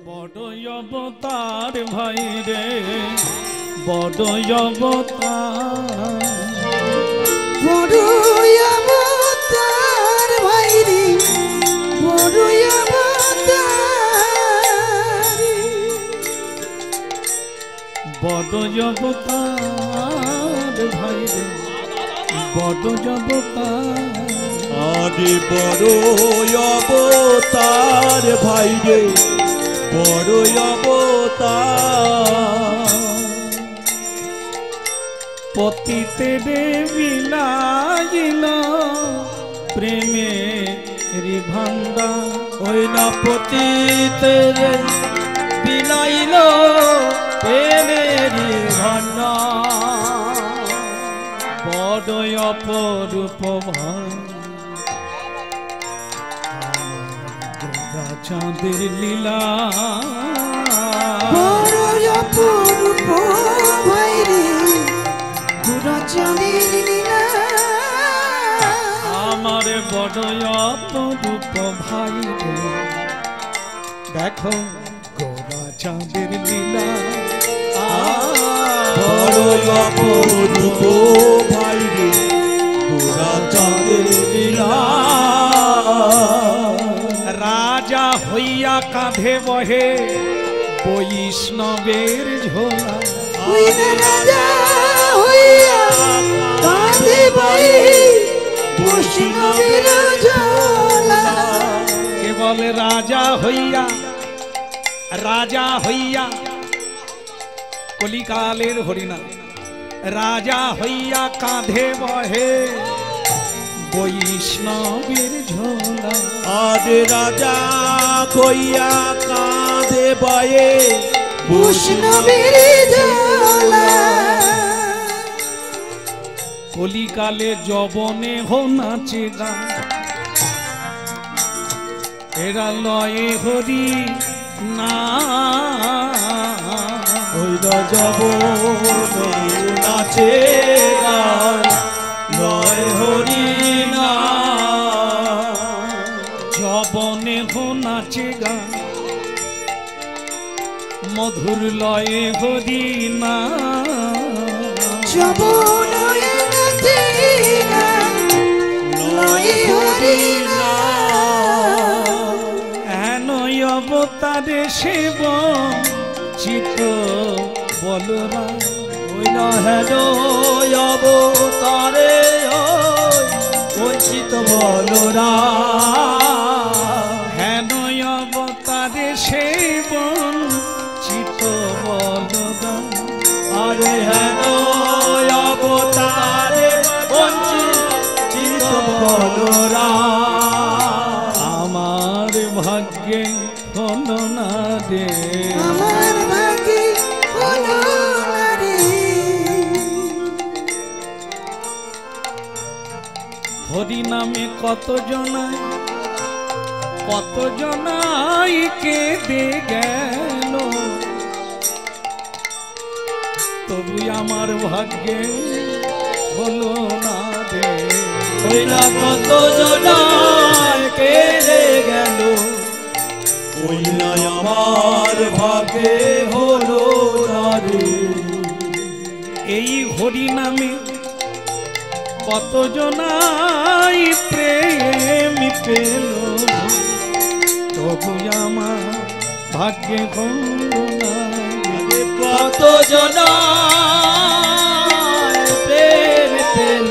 বড় অবতার ভাই রে বড় অবতার বড় অবতার ভাই রে বড় অবতার বড় অবতার ভাই রে বড় অবতার আরে বড় অবতার ভাই রে বড় অবতার পতিতের বিলাইল প্রেমের ভান্ডার ওই না পতিতের বিলাইল প্রেমের ভান্ডার বড় অপরূপ ভাই চাঁদের লীলা বড় অপরূপ ভাই রে গোরা চাঁদের লীলা আমার বড় অপরূপ ভাই রে দেখো গোরা চাঁদের লীলা বড় অপরূপ ভাই রে গোরা চাঁদের লীলা রাজা হইয়া কাঁধে বহে বৈষ্ণবের ঝোলা ওই রাজা হইয়া কাঁধে বহে বৈষ্ণবের ঝোলা কে বলে রাজা হইয়া কলিকালের হরিণা রাজা হইয়া কাঁধে বহে বৈষ্ণবের ঝোলা আরে রাজা কইয়া কাঁধে বয়ে বৈষ্ণবের ঝোলা কলিকালে যবনে হো নাচে গান এরা লয়ে হরি না ওই যাব নাচে গান লয় হরি না যবনে হো নাচে গান মধুর লয়ে হরি না যবনয়ে নাচে গান লয়ে হরি না হেন অবতারে শিব চিত বলরা ওই না হেন অবতারে বঞ্চিত বলরা হেন অবতারে শিব চিত বলরা আরে হেন অবতারে বঞ্চিত বলরা আমার ভাগ্যে হলো না রে আমার ভাগ্যে হলো না রে হরি নামে কত জনাই কেঁদে গেল তবু আমার ভাগ্যে হলো না রে ওই না কত জনায় কেঁদে গেল ওই না আমার ভাগ্যে হলো না রে এই হরি নামে কত জনাই প্রেম পেল তবু আমার ভাগ্যে হলো না রে। কত জনায় প্রেম পেল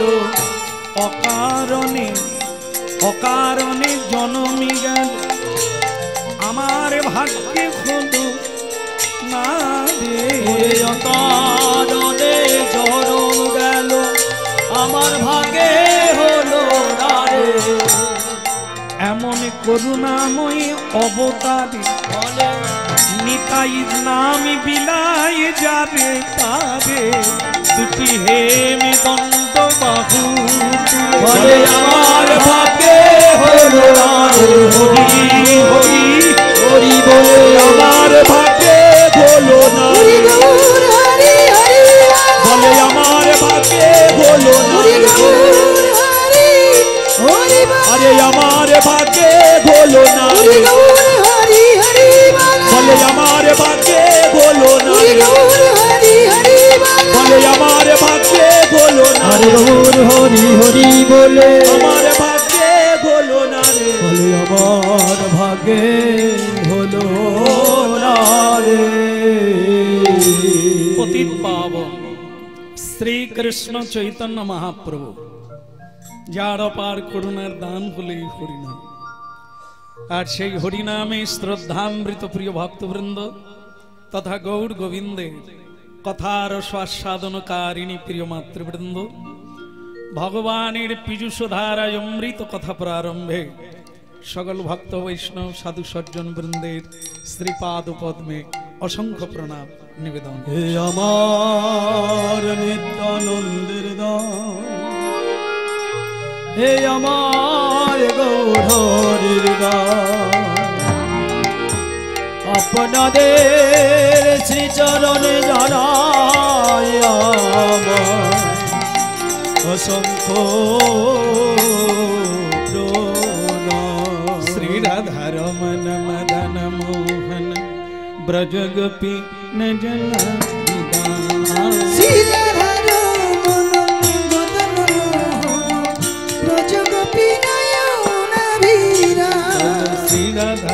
অকারণে জনমি গেল আমার ভাগ্যে হলো না রে অকারণে জনম গেল আমার ভাগ্যে হলো না রে এমন করুণাময়ী অবতারে নিতাই নাম বিলাই যাবে তারে দুটি হেমে দণ্ড বাহু বলে আমার ভাগ্যে হলো না রে হরি হরি হরি বলে আমার ভাগ্যে হলো না রে হরি হরি বলে আমার ভাগ্যে হলো না রে আরে আমার ভাগ্যে হলো না রে হরি হরি বলে ভাগ্যে হলো না রে হরি হরি বলে আমার ভাগ্যে হলো না হরি গৌর হরি হরি বলে আমার ভাগ্যে হলো না রে বলে আমার ভাগ্যে হলো না রে। পতিত পাবন শ্রীকৃষ্ণ চৈতন্য মহাপ্রভু, যার অপার করুণার দান হলেই হরিনাম। আর সেই হরিনামে শ্রদ্ধামৃত প্রিয় ভক্তবৃন্দ তথা গৌর গোবিন্দের কথার স্বাস্বাদনকারিণী প্রিয় মাতৃবৃন্দ, ভগবানের পীযুষধারায় অমৃত কথা প্রারম্ভে সকল ভক্ত বৈষ্ণব সাধু সজ্জন বৃন্দের শ্রীপাদ পদ্মে অসংখ্য প্রণাম নিবেদন। হে আমার নিত্যানন্দের দান, হে আমার গৌরহরির দান, আপনাদের শ্রীচরণে জানাই আমার অসংখ্য প্রণাম। श्री राधा रमन मदन मोहन ब्रज गोपी नजना निदान। श्री राधा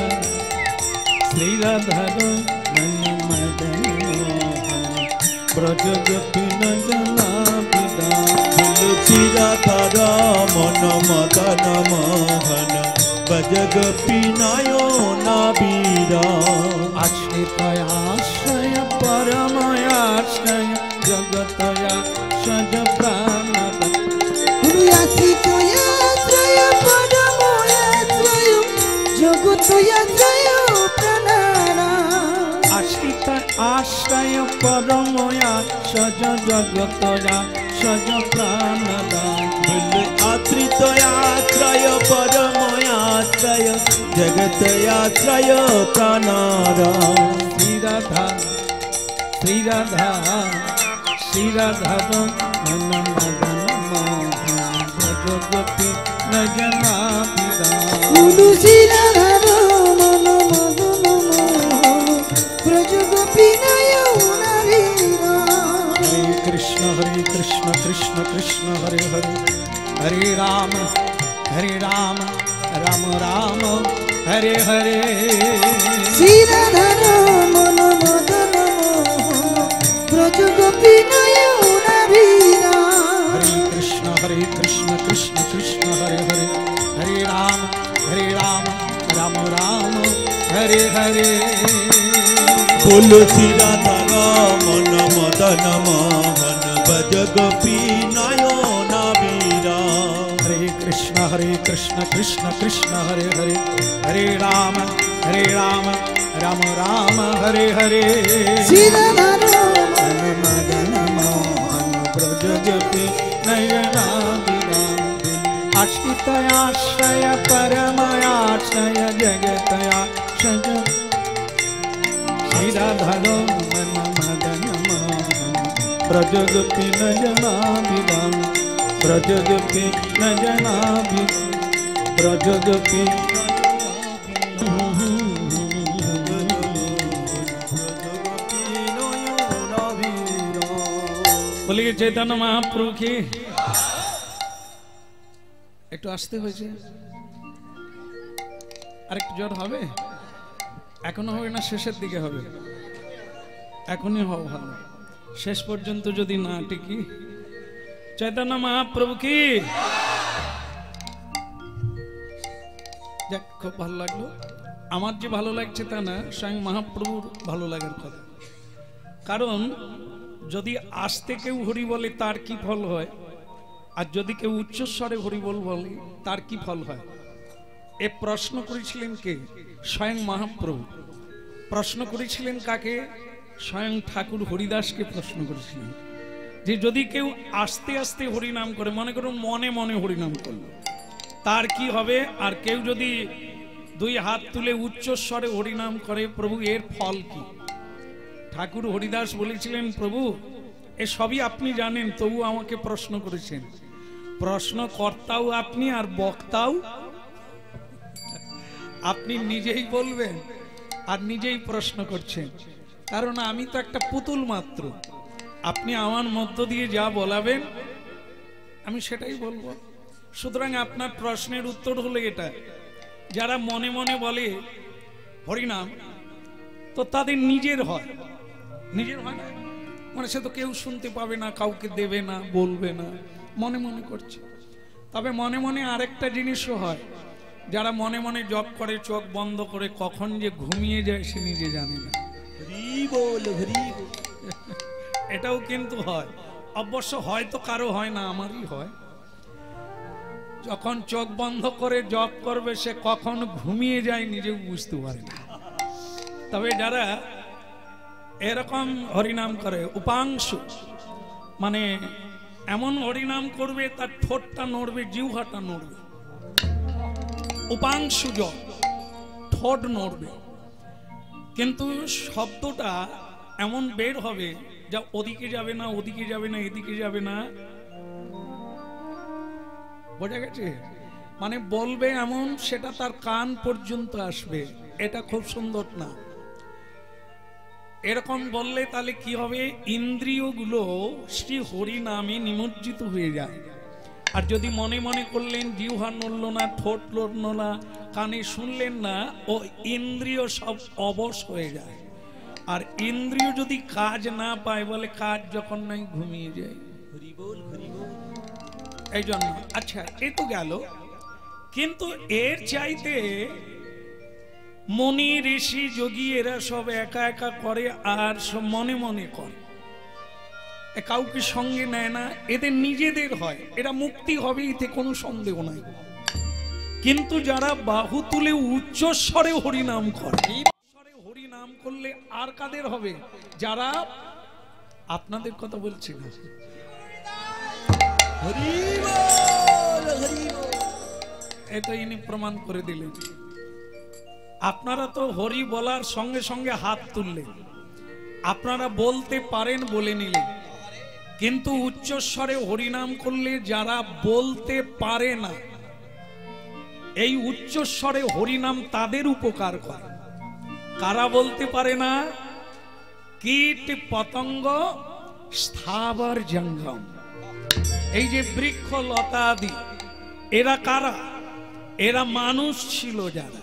रमन मदन मोहन ब्रज गोपी नजना निदान। तुलसी राधा रमन मदन मोहन ब्रज गोपी नयना बिरान। आश्रितयाश्रय परमयाश्रय जगतया सज प्राणद। आश्रित आश्रय परमया सज जगतया सज प्राणद। आश्रित आश्रय परमयाश्रय जगतयाश्रय प्राणारा। श्री राधा श्री राधा श्री राधा मन मदन मोहन ब्रज गोपी नजना बिरान। हरे कृष्ण कृष्ण कृष्ण हरे हरे, हरे राम राम राम हरे हरे। हरे कृष्ण कृष्ण कृष्ण हरे हरे, हरे राम राम राम हरे हरे। तुलसी राधा रमन मदन मोहन ब्रज गोपी नयना बिरान। हरे कृष्ण कृष्ण कृष्ण हरे हरे, हरे राम राम राम हरे हरे। मदन मोहन ब्रज गोपी नयना बिरान। आश्रितयाश्रय परमयाश्रय जगतया सज। श्री राधा रमन मदन मोहन ब्रज गोपी नयना बिरान। ब्रज गोपी नयना ब्रज गोपी। बोलिए चैतन्य महाप्रभु की। একটু আসতে হয়েছে, আরেকটু জোর হবে? এখনো হবে না, শেষের দিকে হবে। এখনই হওয়া ভালো, শেষ পর্যন্ত যদি না টিকি। চৈতন্য মহাপ্রভু কি। যাক, খুব ভালো লাগলো। আমার যে ভালো লাগছে তা না, স্বয়ং মহাপ্রভুর ভালো লাগার কথা। কারণ যদি আসতে কেউ হরি বলে তার কি ফল হয়, আর যদি কেউ উচ্চস্বরে হরি বল বলে তার কি ফল হয়। এ প্রশ্ন করেছিলেন কে? স্বয়ং মহাপ্রভু। প্রশ্ন করেছিলেন কাকে? স্বয়ং ঠাকুর হরিদাসকে প্রশ্ন করেছিলেন যে যদি কেউ আস্তে আস্তে হরিনাম করে, মনে করুন মনে মনে হরিনাম করলো, তার কি হবে? আর কেউ যদি দুই হাত তুলে উচ্চস্বরে হরিনাম করে, প্রভু এর ফল কি? ঠাকুর হরিদাস বলেছিলেন, প্রভু এ সবই আপনি জানেন, তবু আমাকে প্রশ্ন করেছেন। প্রশ্নকর্তাও আপনি আর বক্তাও আপনি নিজেই বলবেন। আর নিজেই প্রশ্ন করছেন, কারণ আমি তো একটা পুতুল মাত্র। আপনি আমার মধ্য দিয়ে যা বলাবেন আমি সেটাই বলবো। সুতরাং আপনার প্রশ্নের উত্তর হলো এটা, যারা মনে মনে বলে হরিনাম, তো তাদের নিজের হয়, নিজের হয় না, মানে সে তো কেউ শুনতে পাবে না, কাউকে দেবে না, বলবে না, মনে মনে করছে। তবে মনে মনে আরেকটা জিনিসও হয়, যারা মনে মনে জপ করে চোখ বন্ধ করে, কখন যে ঘুমিয়ে যায় সে নিজে জানে না। এটাও কিন্তু হয়, অবশ্য হয়তো কারো হয় না, আমারই হয়। যখন চোখ বন্ধ করে জপ করবে সে কখন ঘুমিয়ে যায় নিজেও বুঝতে পারে না। তবে যারা এরকম হরিনাম করে উপাংশু, মানে এমন হরিনাম করবে তার ঠোঁটটা নড়বে, জিহ্বাটা নড়বে, উপাংশু জপ, ঠোঁট নড়বে, কিন্তু শব্দটা এমন বের হবে যা ওদিকে যাবে না, ওদিকে যাবে না, এদিকে যাবে না, বোঝা গেছে? মানে বলবে এমন সেটা তার কান পর্যন্ত আসবে। এটা খুব সুন্দর না? এরকম বললে তাহলে কি হবে, ইন্দ্রিয়গুলো শ্রী হরি নামে নিমজ্জিত হয়ে যায়। আর যদি মনে মনে করলেন, জিহ্বা নড়ল না, ঠোঁট নড়ল না, কানে শুনলেন না, ও ইন্দ্রিয় সব অবশ হয়ে যায়। আর ইন্দ্রিয় যদি কাজ না পায়, বলে কাজ যখন নাই ঘুমিয়ে যায়। এই জন্য আচ্ছা এ তো গেল, কিন্তু এর চাইতে মনি ঋষি যোগী এরা সব একা একা করে আর সব মনে মনে করে, কাউকে সঙ্গে নেয় না, এদের নিজেদের হয়, এরা মুক্তি হবে, এতে কোনো সন্দেহ নাই। কিন্তু যারা বাহু তুলে উচ্চস্বরে হরিনাম করে, হরিনাম করলে আর কাদের হবে? যারা আপনাদের কথা বলছি না, এ তো ইনি প্রমাণ করে দিলেন। আপনারা তো হরি বলার সঙ্গে সঙ্গে হাত তুললেন, আপনারা বলতে পারেন বলে নিলেন, কিন্তু উচ্চস্বরে হরিনাম করলে যারা বলতে পারে না, এই উচ্চস্বরে হরিনাম তাদের উপকার করে। কারা বলতে পারে না? কীট পতঙ্গ স্থাবর জঙ্গম, এই যে বৃক্ষ লতা আদি, এরা কারা? এরা মানুষ ছিল যারা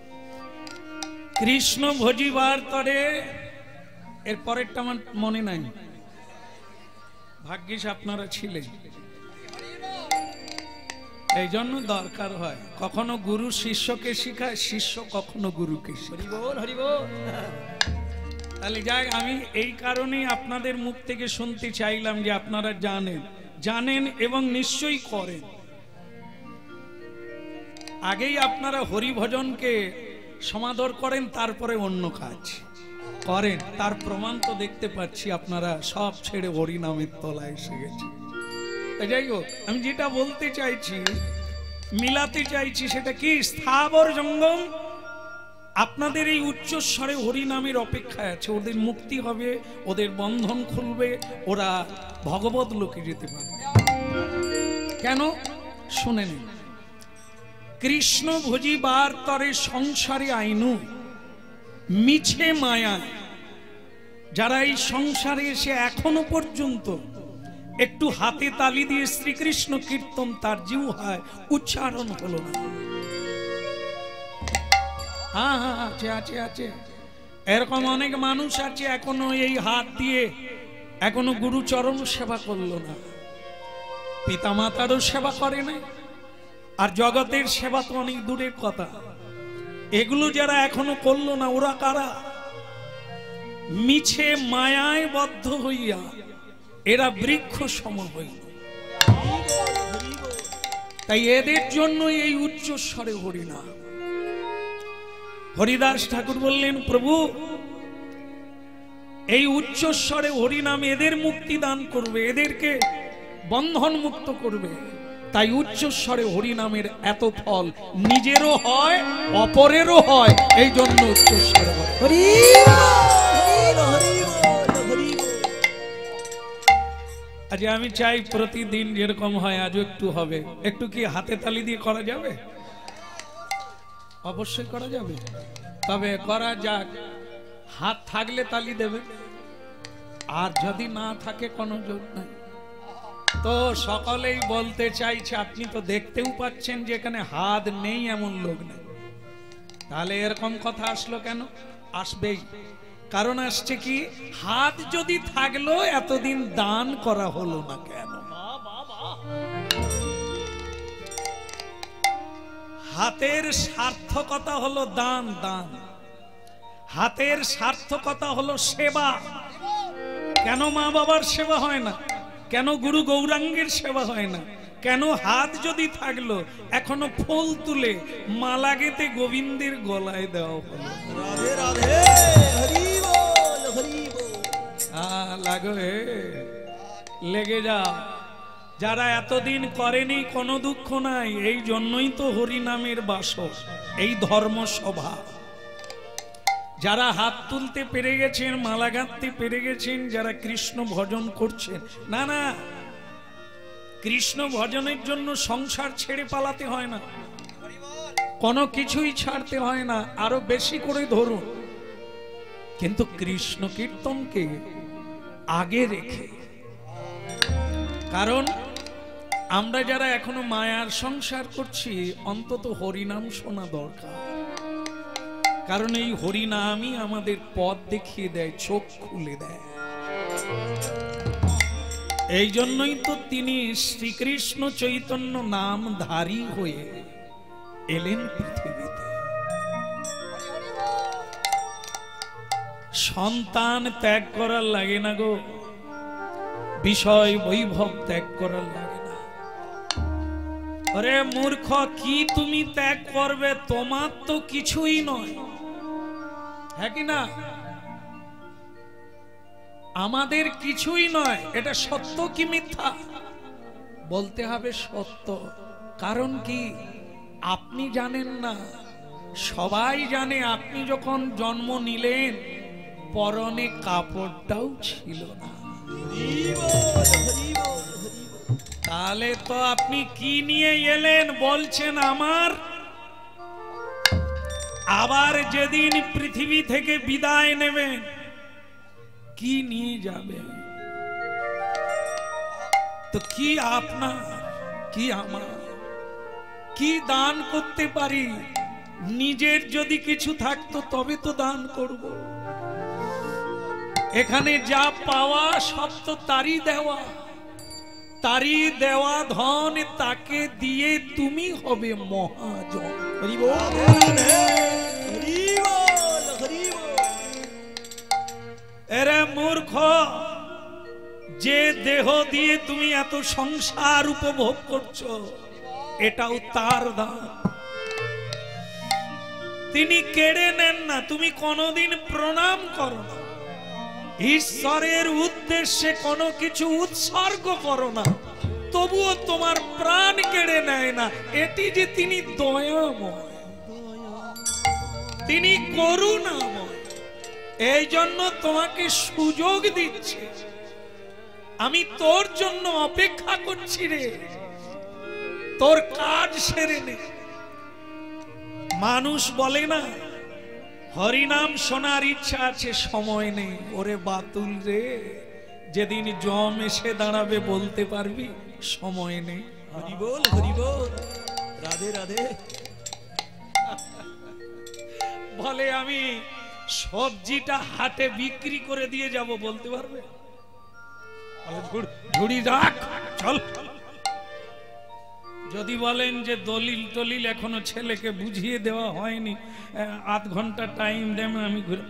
কৃষ্ণ ভজিবার তরে, এর পরেরটা আমার মনে নাই, ভাগ্যিস আপনারা ছিলেন। এই জন্য দরকার হয় কখনো গুরু শিষ্যকে শিখায়, শিষ্য কখনো গুরুকে শিখায়। তাহলে যাই, আমি এই কারণেই আপনাদের মুখ থেকে শুনতে চাইলাম যে আপনারা জানেন, জানেন এবং নিশ্চয়ই করেন। আগেই আপনারা হরি ভজনকে সমাদর করেন, তারপরে অন্য কাজ করেন, তার প্রমাণ তো দেখতে পাচ্ছি আপনারা সব ছেড়ে হরি নামের তলায় এসে গেছে। যাই হোক, আমি যেটা বলতে চাইছি, মিলাতে চাইছি, সেটা কি? স্থাবর জঙ্গম আপনাদের এই উচ্চস্বরে হরি নামের অপেক্ষায় আছে, ওদের মুক্তি হবে, ওদের বন্ধন খুলবে, ওরা ভগবত লোকে যেতে পারবে। কেন? শুনে নিন। কৃষ্ণ ভজিবার তরে সংসারে আইনু মিছে মায়া, যারা এই সংসারে এসে এখনো পর্যন্ত একটু হাতে তালি দিয়ে শ্রীকৃষ্ণ কীর্তন তার জিহ্বায় উচ্চারণ হলো না, হ্যাঁ হ্যাঁ আছে আছে আছে, এরকম অনেক মানুষ আছে এখনো এই হাত দিয়ে এখনো গুরুচরণ সেবা করলো না, পিতামাতারও সেবা করে নাই, আর জগতের সেবা তো অনেক দূরের কথা। এগুলো যারা এখনো করলো না, ওরা কারা? মিছে মায়ায় বদ্ধ হইয়া এরা বৃক্ষ সম হইল। তাই এদের জন্য এই উচ্চস্বরে হরিনাম। হরিদাস ঠাকুর বললেন, প্রভু এই উচ্চস্বরে হরিনাম এদের মুক্তি দান করবে, এদেরকে বন্ধন মুক্ত করবে। তাই উচ্চস্বরে হরিনামের এত ফল নিজেরও হয়, অপরেরও হয়, এই জন্য উচ্চস্বরে হরি। আজ আমি চাই প্রতিদিন যেরকম হয় আজও একটু হবে। একটু কি হাতে তালি দিয়ে করা যাবে? অবশ্যই করা যাবে। তবে করা যাক, হাত থাকলে তালি দেবে, আর যদি না থাকে কোনো জোর নাই। তো সকলেই বলতে চাইছে, আপনি তো দেখতেও পাচ্ছেন যে এখানে হাত নেই এমন লোক নেই, তাহলে এরকম কথা আসলো কেন? আসবেই, কারণ আসছে কি, হাত যদি থাকলো এতদিন দান করা হলো না কেন? হাতের সার্থকতা হলো দান, দান। হাতের সার্থকতা হলো সেবা। কেন মা বাবার সেবা হয় না? কেন গুরু গৌরাঙ্গের সেবা হয় না? কেন হাত যদি থাকলো এখনো ফুল তুলে মালা গেতে গোবিন্দের গলায় দেওয়া হলো? রাধে রাধে, হরি বল, হরি বল। লাগে, লেগে যা। যারা এতদিন করেনি কোনো দুঃখ নাই, এই জন্যই তো হরি নামের বাসক, এই ধর্ম সভা। যারা হাত তুলতে পেরে গেছেন, মালা গাঁথতে পেরে গেছেন, যারা কৃষ্ণ ভজন করছেন, না না, কৃষ্ণ ভজনের জন্য সংসার ছেড়ে পালাতে হয় না, কোনো কিছুই ছাড়তে হয় না, আরো বেশি করে ধরুন, কিন্তু কৃষ্ণ কীর্তনকে আগে রেখে। কারণ আমরা যারা এখনো মায়ার সংসার করছি, অন্তত হরিনাম শোনা দরকার। কারণ এই হরিনামই আমাদের পথ দেখিয়ে দেয়, চোখ খুলে দেয়। এই জন্যই তো তিনি শ্রীকৃষ্ণ চৈতন্য নামধারী হয়ে এলেন পৃথিবীতে। সন্তান ত্যাগ করার লাগে না গো, বিষয় বৈভব ত্যাগ করার লাগে না। আরে মূর্খ, কি তুমি ত্যাগ করবে? তোমার তো কিছুই নয়, হ্যাঁ কি না? আমাদের কিছুই নয়, এটা সত্য কি মিথ্যা? বলতে হবে সত্য। কারণ কি, আপনি জানেন না, সবাই জানে। আপনি যখন জন্ম নিলেন পরনে কাপড়টাও ছিল না, তাহলে তো আপনি কি নিয়ে এলেন? বলছেন আমার। আবার যেদিন পৃথিবী থেকে বিদায় নেবেন, কি নিয়ে যাবেন? তো কি আপনার, কি আমার, কি দান করতে পারি? নিজের যদি কিছু থাকতো তবে তো দান করব। এখানে যা পাওয়া সব তো তারই দেওয়া, তারই দেওয়া ধন, তাকে দিয়ে তুমি হবে মহাজন। হরি বল, হরি বল, হরি বল। এরে মূর্খ, যে দেহ দিয়ে তুমি এত সংসার উপভোগ করছো, এটাও তার দান। তিনি কেড়ে নেন না, তুমি কোনোদিন প্রণাম করো না, ঈশ্বরের উদ্দেশ্যে কোনো কিছু উৎসর্গ করো না, তবুও তোমার প্রাণ কেড়ে নেয় না। এটি যে তিনি দয়াময়, তিনি করুণাময়, এই জন্য তোমাকে সুযোগ দিচ্ছে। আমি তোর জন্য অপেক্ষা করছি রে, তোর কাজ সেরে নে। মানুষ বলে না, হরিনাম শোনার ইচ্ছা আছে, সময় নেই। ওরে বাতুল রে, যেদিন জম এসে দাঁড়াবে বলতে পারবি সময় নেই। হরি বল, হরি বল, রাধে রাধে। বলে আমি সবজিটা হাটে বিক্রি করে দিয়ে যাব, বলতে পারবে? ঝুড়ি রাখ, চল। যদি বলেন যে দলিল টলিল এখনো ছেলেকে বুঝিয়ে দেওয়া হয়নি, আধ ঘন্টা টাইম দেন, আমি ঘুরে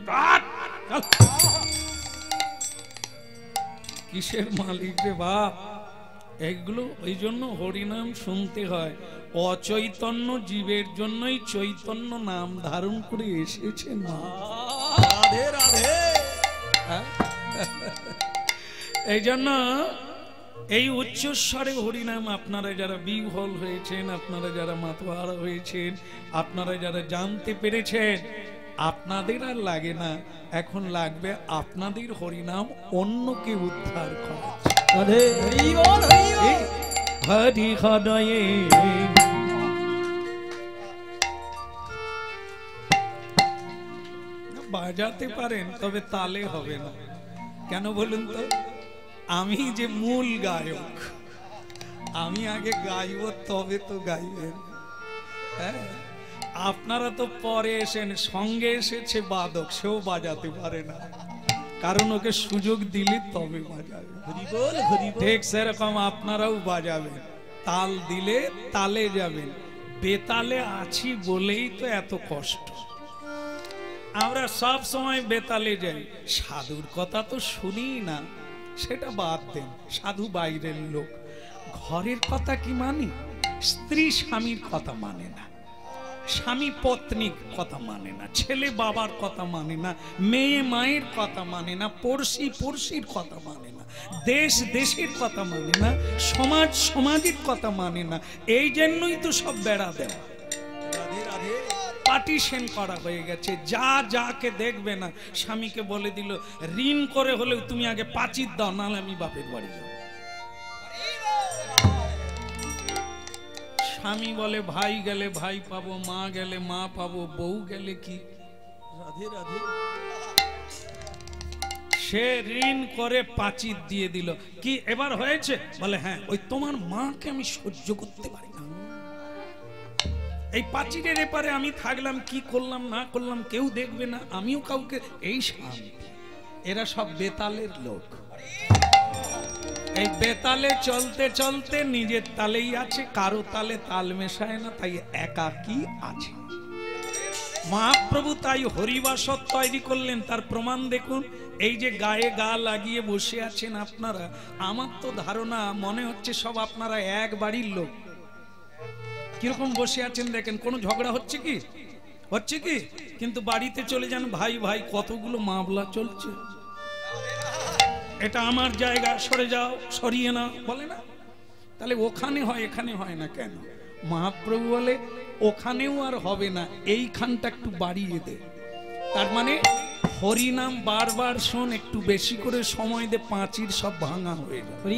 কিসের মালিক রে বাপ? এগুলো ওই জন্য হরিনাম শুনতে হয়। অচৈতন্য জীবের জন্যই চৈতন্য নাম ধারণ করে এসেছে না। রাধে রাধে। এই জন্য এই উচ্চস্বরে হরিনাম, আপনারা যারা বিহ্বল হয়েছেন, আপনারা যারা মাতোয়ারা হয়েছেন, আপনারা যারা জানতে পেরেছেন, আপনাদের আর লাগে না, এখন লাগবে আপনাদের হরিনাম অন্যকে উদ্ধার করা। রাধে, হরি বল, হরি বল। হরি হৃদয়ে বাজাতে পারেন তবে তালে হবে না। কেন বলুন তো? আমি যে মূল গায়ক, আমি আগে গাইব তবে তো গাইবেন। হ্যাঁ, আপনারা তো পরে এসেন, সঙ্গে এসেছে বাদক, সেও বাজাতে পারে না, কারণ ওকে সুযোগ দিলে তবে বাজাবে। ঠিক সেরকম আপনারাও বাজাবেন, তাল দিলে তালে যাবেন। বেতালে আছি বলেই তো এত কষ্ট। আমরা সব সময় বেতালে যাই, সাধুর কথা তো শুনি না, সেটা বাদ দেন, সাধু বাইরের লোক। ঘরের কথা কি মানি? স্ত্রী স্বামীর কথা মানে না, স্বামী পত্নীর কথা মানে না, ছেলে বাবার কথা মানে না, মেয়ে মায়ের কথা মানে না, পড়শি পড়শির কথা মানে না, দেশ দেশের কথা মানে না, সমাজ সমাজের কথা মানে না। এই জন্যই তো সব বেড়া দেয়, পার্টিশন করা হয়ে গেছে। যা যাকে দেখবে না, স্বামীকে বলে দিল ঋণ করে হলেও তুমি আগে পাঁচির দাও, নাহলে আমি বাপের বাড়ি যাবো। স্বামী বলে ভাই গেলে ভাই পাবো, মা গেলে মা পাবো, বউ গেলে কি? রাধে রাধে। সে ঋণ করে পাঁচির দিয়ে দিল। কি এবার হয়েছে? বলে হ্যাঁ, ওই তোমার মাকে আমি সহ্য করতে পারি না, এই পাঁচিরের এপারে আমি থাকলাম, কি করলাম না করলাম কেউ দেখবে না, আমিও কাউকে। এই শান্তি। এরা সব বেতালের লোক। এই বেতালে চলতে চলতে নিজের তালেই আছে, কারো তালে তাল মেশায় না, তাই একাকী আছে। মহাপ্রভু তাই হরিবাসর তৈরি করলেন। তার প্রমাণ দেখুন, এই যে গায়ে গা লাগিয়ে বসে আছেন আপনারা, আমার তো ধারণা মনে হচ্ছে সব আপনারা এক বাড়ির লোক। কিরকম বসে আছেন দেখেন, কোনো ঝগড়া হচ্ছে কি? হচ্ছে কি? কিন্তু বাড়িতে চলে যান, ভাই ভাই কতগুলো মামলা চলছে, এটা আমার জায়গা, সরে যাও, সরিয়ে না, বলে না? তাহলে ওখানে হয়, এখানে হয় না কেন? মহাপ্রভু বলে ওখানেও আর হবে না, এইখানটা একটু বাড়িয়ে দে। তার মানে হরিনাম বারবার শোন, একটু বেশি করে সময় দে, পাঁচির সব ভাঙা হয়ে যাবে।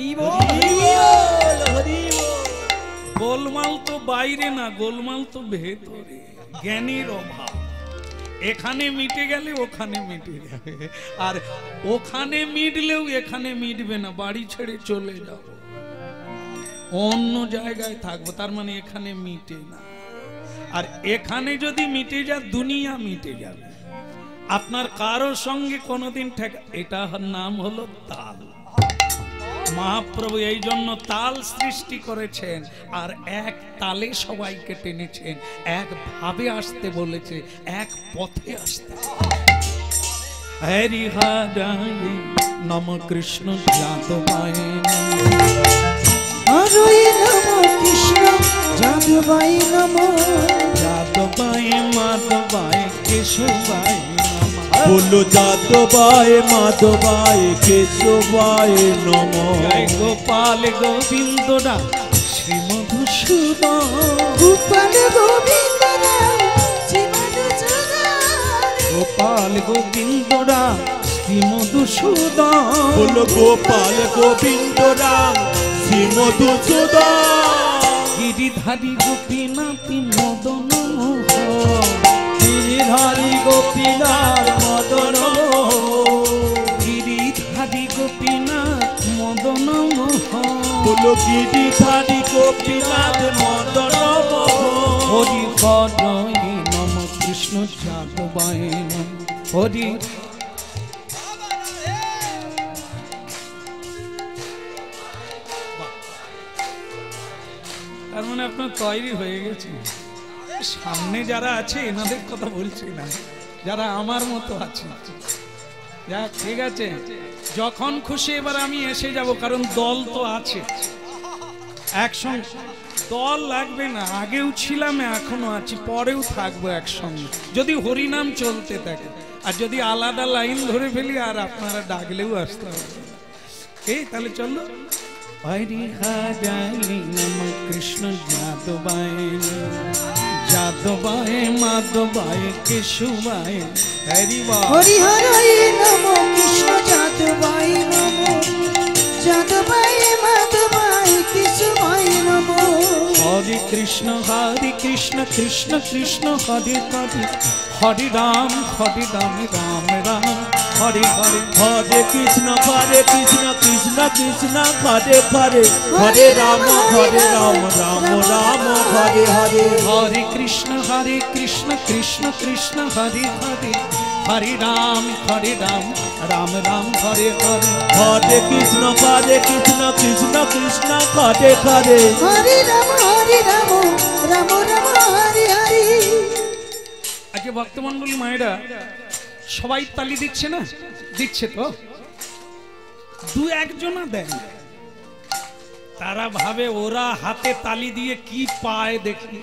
গোলমাল তো বাইরে না, গোলমাল তো ভেতরে, জ্ঞানের অভাব। এখানে মিটে গেলে ওখানে মিটে যাবে, আর ওখানে মিটলেও এখানে মিটবে না, বাড়ি ছেড়ে চলে যাব, অন্য জায়গায় থাকবো। তার মানে এখানে মিটে না। আর এখানে যদি মিটে যায়, দুনিয়া মিটে যাবে। আপনার কারো সঙ্গে কোনোদিন এটার নাম হলো তাল। মহাপ্রভু এই জন্য তাল সৃষ্টি করেছেন, আর এক তালে সবাইকে টেনেছেন, এক ভাবে আসতে বলেছে, এক পথে আসতে। হরি হরি নম কৃষ্ণ যাদবায় হরি নম কৃষ্ণ যাদবায় নম, যাদবায় মাধবায় কেশবায় নমঃ। বলো যাদবায় মাধবায় কেশবায় নমঃ। জয় গোপাল গোবিন্দ রাম শ্রী মধুসূদন, গোপাল গোবিন্দ রাম শ্রী মধুসূদন, গোপাল গোবিন্দ রাম শ্রী মধুসূদন। বলো গোপাল গোবিন্দ রাম শ্রী মধুসূদন। গিরিধারী গোপীনাথী মদন মোহন, গিরিধারী গোপীনাথ মদন মোহন, গিরিধারী গোপীনাথ মদন মোহন। বলো গিরিধারী গোপীনাথ মদন মোহন। হরি হরি নম কৃষ্ণ যাদবায় নম। হরি তার মানে আপনার তৈরি হয়ে গেছে। সামনে যারা আছে এনাদের কথা বলছি না, যারা আমার মতো আছে। যাক, ঠিক আছে, যখন খুশি এবার আমি এসে যাব, কারণ দল তো আছে একসঙ্গে। দল লাগবে না, আগেও ছিলাম, এখনো আছি, পরেও থাকবো একসঙ্গে, যদি হরিনাম চলতে থাকে। আর যদি আলাদা লাইন ধরে ফেলি, আর আপনারা ডাকলেও আসতে হবে। এই তাহলে চলো। হরি হরি নম কৃষ্ণ যাদবায় যাদবায় মাধবায় কেশবায়। হরি হরি হরি নম কৃষ্ণ যাদবায় নম, যাদবায় মাধবায় কেশবায় নম। হর হরে কৃষ্ণ কৃষ্ণ কৃষ্ণ হরে হরে হরে রাম রাম রাম হরে হরে হরে কৃষ্ণ কৃষ্ণ কৃষ্ণ হরে হরে হরে রাম রাম রাম হরে হরে হরে কৃষ্ণ কৃষ্ণ কৃষ্ণ হরে হরে হরে রাম রাম রাম হরে হরে হরে কৃষ্ণ কৃষ্ণ কৃষ্ণ হরে হরে হরে রাম রাম রাম হরে হরে। আজকে ভক্তমণ্ডলী মায়েরা সবাই তালি দিচ্ছে না? দিচ্ছে তো, দু একজনা দেয়। তারা ভাবে ওরা হাতে তালি দিয়ে কি পায় দেখি,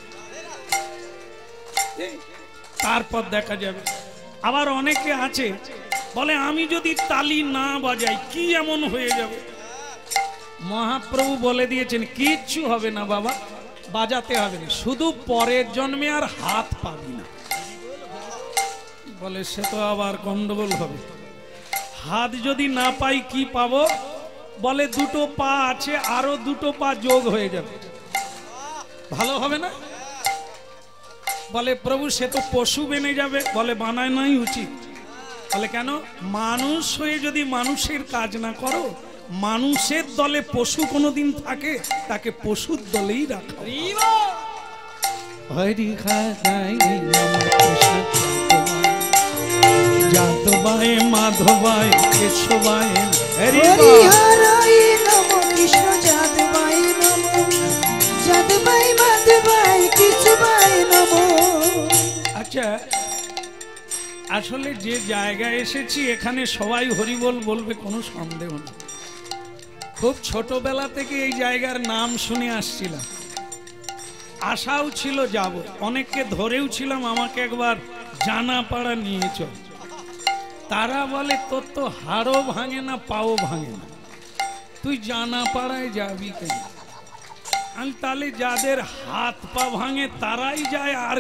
তারপর দেখা যাবে। আবার অনেকে আছে বলে আমি যদি তালি না বাজাই কি এমন হয়ে যাবে। মহাপ্রভু বলে দিয়েছেন কিচ্ছু হবে না বাবা, বাজাতে হবে না, শুধু পরের জন্মে আর হাত পাবি না। বলে সে তো আবার গন্ডগোল হবে। হাত যদি না পাই কি পাবো? বলে দুটো পা আছে, আরো দুটো পা যোগ হয়ে যাবে, ভালো হবে না? বলে প্রভু সে তো পশু বেনে যাবে। বলে বানায় নাই উচিত। বলে কেন? মানুষ হয়ে যদি মানুষের কাজ না করো, মানুষের দলে পশু কোনোদিন থাকে, তাকে পশুর দলেই রাখো। হরি খাই যাদবায় মাধবায় কেশবায় হরি হরি হরে নম কৃষ্ণ যাদবায় নম যাদবায় মাধবায় কেশবায় নম। আচ্ছা, আসলে যে জায়গায় এসেছি এখানে সবাই হরিবোল বলবে কোনো সন্দেহ নেই। খুব ছোটবেলা থেকে এই জায়গার নাম শুনে আসছিলাম, আশাও ছিল যাব, অনেককে ধরেও ছিলাম আমাকে একবার জানাপাড়া নিয়ে চল। তারা বলে তোর তো হাড়ও ভাঙে না পাও ভাঙে না, তুই জানাপাড়ায় যাবি কেন? আমি তাহলে যাদের হাত পা ভাঙে তারাই যায় আর।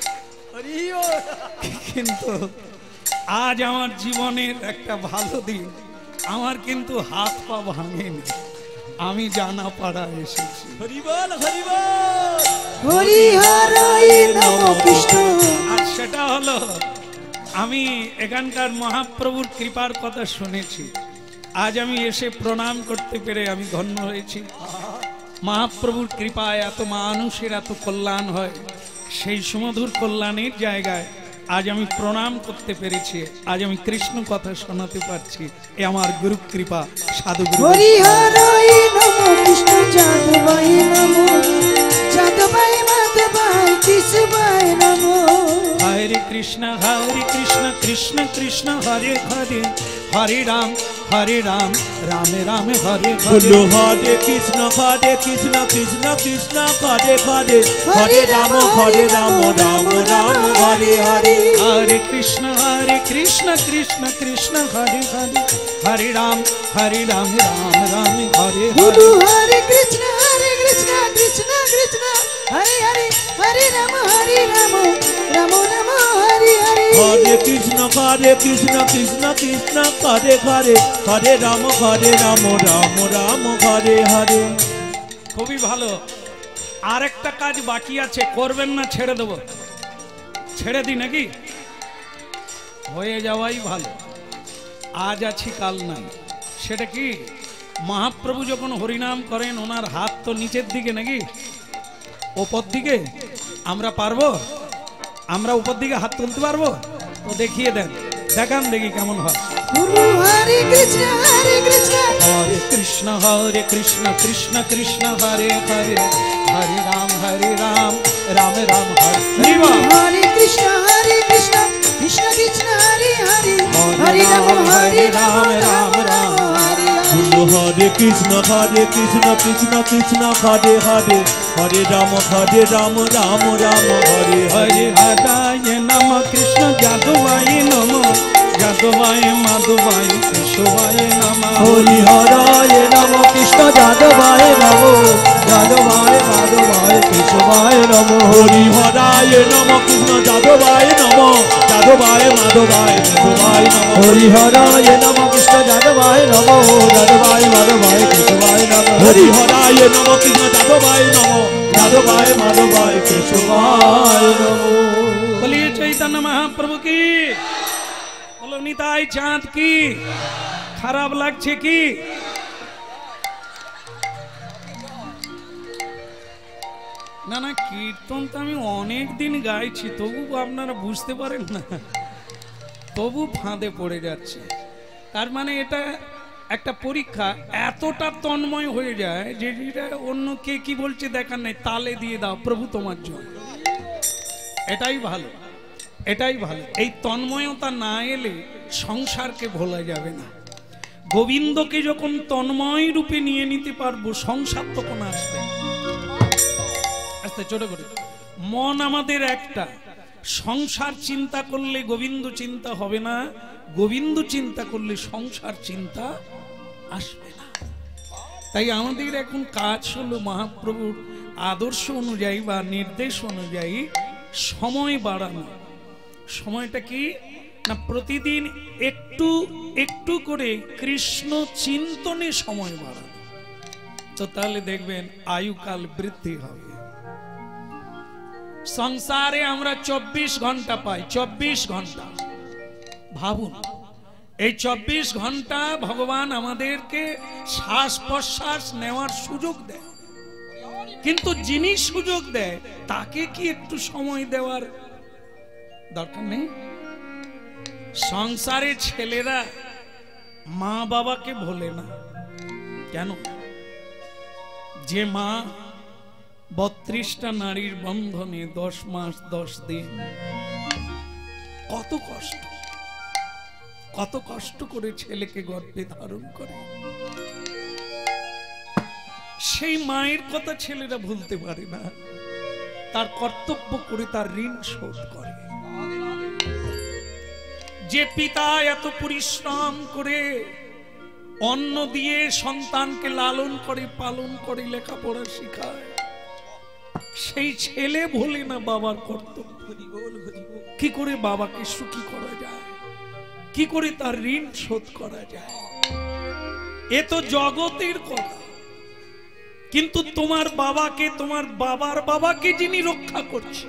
কিন্তু আজ আমার জীবনের একটা ভালো দিন, আমার কিন্তু হাত পা ভাঙেনি, আমি জানাপাড়া এসেছি। হরি বল হরি বল। হরি হরে নম কৃষ্ণ। আর সেটা হলো আমি এখানকার মহাপ্রভুর কৃপার কথা শুনেছি, আজ আমি এসে প্রণাম করতে পেরে আমি ধন্য হয়েছি। মহাপ্রভুর কৃপায় এত মানুষের এত কল্যাণ হয়, সেই সুমধুর কল্যাণের জায়গায় আজ আমি প্রণাম করতে পেরেছি, আজ আমি কৃষ্ণ কথা শোনাতে পারছি, এ আমার গুরু কৃপা, সাধু গুরু। হরি হরে নম কৃষ্ণ যাদবায় নম যাদবায় মাধবায় কেশবায় নম। হরে কৃষ্ণ কৃষ্ণ কৃষ্ণ হরে হরে হরে রাম রাম রাম হরে বলো হরে। হরে কৃষ্ণ কৃষ্ণ কৃষ্ণ হরে হরে হরে রাম রাম রাম হরে হরে হরে কৃষ্ণ কৃষ্ণ কৃষ্ণ হরে হরে হরে রাম রাম রাম হরে গুরু হরে। হরে কৃষ্ণ কৃষ্ণ কৃষ্ণ হরে হরে হরে রাম রাম রাম হরে হরে। হরে কৃষ্ণ কৃষ্ণ কৃষ্ণ হরে হরে হরে রাম রাম রাম হরে হরে। খুবই ভালো। আর একটা কাজ বাকি আছে, করবেন না ছেড়ে দেব? ছেড়ে দিই নাকি? হয়ে যাওয়াই ভালো, আজ আছি কাল নাই। সেটা কি? মহাপ্রভু যখন হরিনাম করেন ওনার হাত তো নিচের দিকে নাকি ওপর দিকে? আমরা পারবো? আমরা উপর দিকে হাত তুলতে পারবো? তো দেখিয়ে দেন, দেখান দেখি কেমন হয়। গুরু হরে কৃষ্ণ হরে কৃষ্ণ কৃষ্ণ কৃষ্ণ হরে হরে হরে রাম রাম রাম হরে বল। হরে কৃষ্ণ কৃষ্ণ কৃষ্ণ হরে হরে হরে রাম রাম রাম হরে হরে। বলো হরে কৃষ্ণ কৃষ্ণ কৃষ্ণ হরে হরে হরে রাম রাম রাম হরে হরে। হরে হরায় নম কৃষ্ণ যাদবায় নম যাদবায় মাধবায় কেশবায় নম। হরি হরায় নম কৃষ্ণ যাদবায় নম যাদবায় মাধবায় কেশবায় নমঃ হরিহরায় নমঃ কৃষ্ণ যাদবায় নমঃ যাদবায় মাধবায় কেশবায় নমঃ হরিহরায় নমঃ কৃষ্ণ যাদবায় নমঃ যাদবায় মাধবায় কেশবায় নমঃ হরিহরায় নমঃ কৃষ্ণ যাদবায় নমঃ যাদবায় মাধবায় কেশবায় নমঃ। বলিয়ে চৈতন্য মহাপ্রভু কি, বলো নিতাই চাঁদ কি। খারাপ লাগছে কি? না না, কীর্তন তো আমি অনেক দিন গাইছি, তবু আপনারা বুঝতে পারেন না, তবু ফাঁদে পড়ে যাচ্ছে। তার মানে এটা একটা পরীক্ষা, এতটা তন্ময় হয়ে যায় যে যেটা অন্য কে কি বলছে দেখার নেই, তালে দিয়ে দাও প্রভু তোমার জন্য। এটাই ভালো, এটাই ভালো। এই তন্ময়তা না এলে সংসারকে ভোলা যাবে না। গোবিন্দকে যখন তন্ময় রূপে নিয়ে নিতে পারবো, সংসার তখন আসবে। আস্তে ছোট করে, মন আমাদের একটা, সংসার চিন্তা করলে গোবিন্দ চিন্তা হবে না, গোবিন্দ চিন্তা করলে সংসার চিন্তা আসবে না। তাই আমাদের এখন কাজ হলো মহাপ্রভুর আদর্শ অনুযায়ী বা নির্দেশ অনুযায়ী সময় বাড়ানো। সময়টা কি না, প্রতিদিন একটু একটু করে কৃষ্ণ চিন্তনে সময় বাড়ানো। তো তাহলে দেখবেন আয়ুকাল বৃদ্ধি হবে। সংসারে আমরা 24 ঘন্টা পাই, 24 ঘন্টা। ভাবুন, এই 24 ঘন্টা ভগবান আমাদেরকে শ্বাস প্রশ্বাস নেওয়ার সুযোগ দেয়, কিন্তু যিনি সুযোগ দেয় তাকে কি একটু সময় দেওয়ার দরকার নেই? সংসারে ছেলেরা মা বাবাকে ভোলে না কেন? যে মা 32টা নারীর বন্ধনে 10 মাস 10 দিন কত কষ্ট, কত কষ্ট করে ছেলেকে গর্ভে ধারণ করে, সেই মায়ের কথা ছেলেরা ভুলতে পারে না। তার কর্তব্য করে তার ঋণ শোধ করে। যে পিতা এত পরিশ্রম করে অন্ন দিয়ে সন্তানকে লালন করে, পালন করে, লেখাপড়া শিখায়, সেই ছেলে ভোলে না বাবার কর্তব্য। কি করে বাবাকে সুখী করা যায়, কি করে তার ঋণ শোধ করা যায়, এ তো জগতের কথা। কিন্তু তোমার বাবাকে, তোমার বাবার বাবাকে যিনি রক্ষা করছে,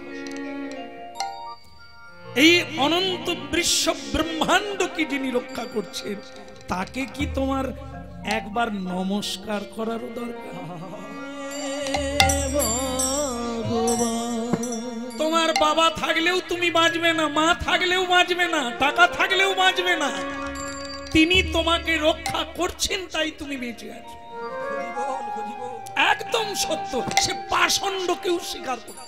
এই অনন্ত বিশ্ব ব্রহ্মাণ্ডকে যিনি রক্ষা করছেন, তাকে কি তোমার একবার নমস্কার করারও দরকার? তোমার বাবা থাকলেও তুমি বাঁচবে না, মা থাকলেও বাঁচবে না, টাকা থাকলেও বাঁচবে না। তিনি তোমাকে রক্ষা করছেন তাই তুমি বেঁচে আছো। একদম সত্য, সে পাষণ্ডকেও স্বীকার করতে।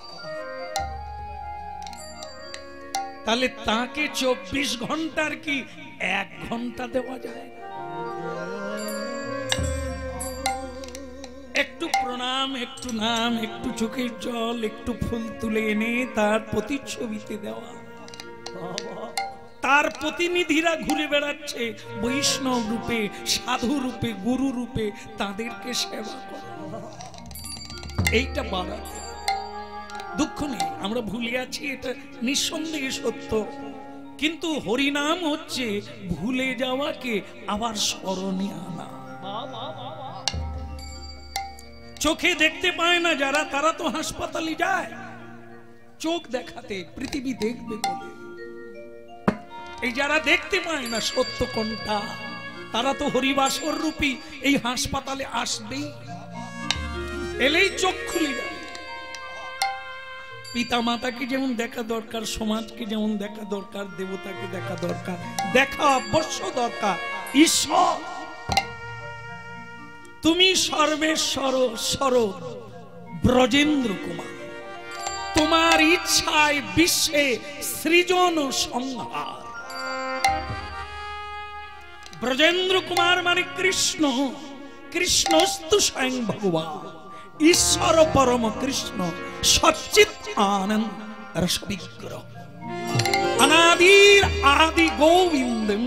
তাহলে তাকে 24 ঘন্টার কি 1 ঘন্টা দেওয়া যায়? একটু প্রণাম, একটু নাম, একটু চোখের জল, একটু ফুল তুলে এনে তার প্রতিচ্ছবিতে দেওয়া। তার প্রতিনিধিরা ঘুরে বেড়াচ্ছে বৈষ্ণব রূপে, সাধু রূপে, গুরু রূপে, তাদেরকে সেবা করা। এইটা বাড়াতে দুঃখ নেই, আমরা ভুলে আছি, এটা নিঃসন্দেহে সত্য। কিন্তু হরিনাম হচ্ছে ভুলে যাওয়াকে আবার স্মরণে আনা। চোখে দেখতে পায় না যারা, তারা তো হাসপাতালে যায় চোখ দেখাতে, পৃথিবী দেখবে বলে। এই যারা দেখতে পায় না সত্য কোনটা, তারা তো হরিবাসর রূপী এই হাসপাতালে আসবেই, এলেই চোখ খুলে যাবে। পিতা মাতাকে যেমন দেখা দরকার, সমাজকে যেমন দেখা দরকার, দেবতাকে দেখা দরকার, দেখা অবশ্য দরকার। ঈশ্বর তুমি সর্বেশ্বর স্বরূপ ব্রজেন্দ্র কুমার, তোমার ইচ্ছায় বিশ্বে সৃজন সংহার। ব্রজেন্দ্র কুমার মানে কৃষ্ণ, কৃষ্ণস্তু স্বয়ং ভগবান, ঈশ্বর পরম কৃষ্ণ, সচ্চিৎ আনন্দ রসবিগ্রহ, অনাদির আদি গোবিন্দম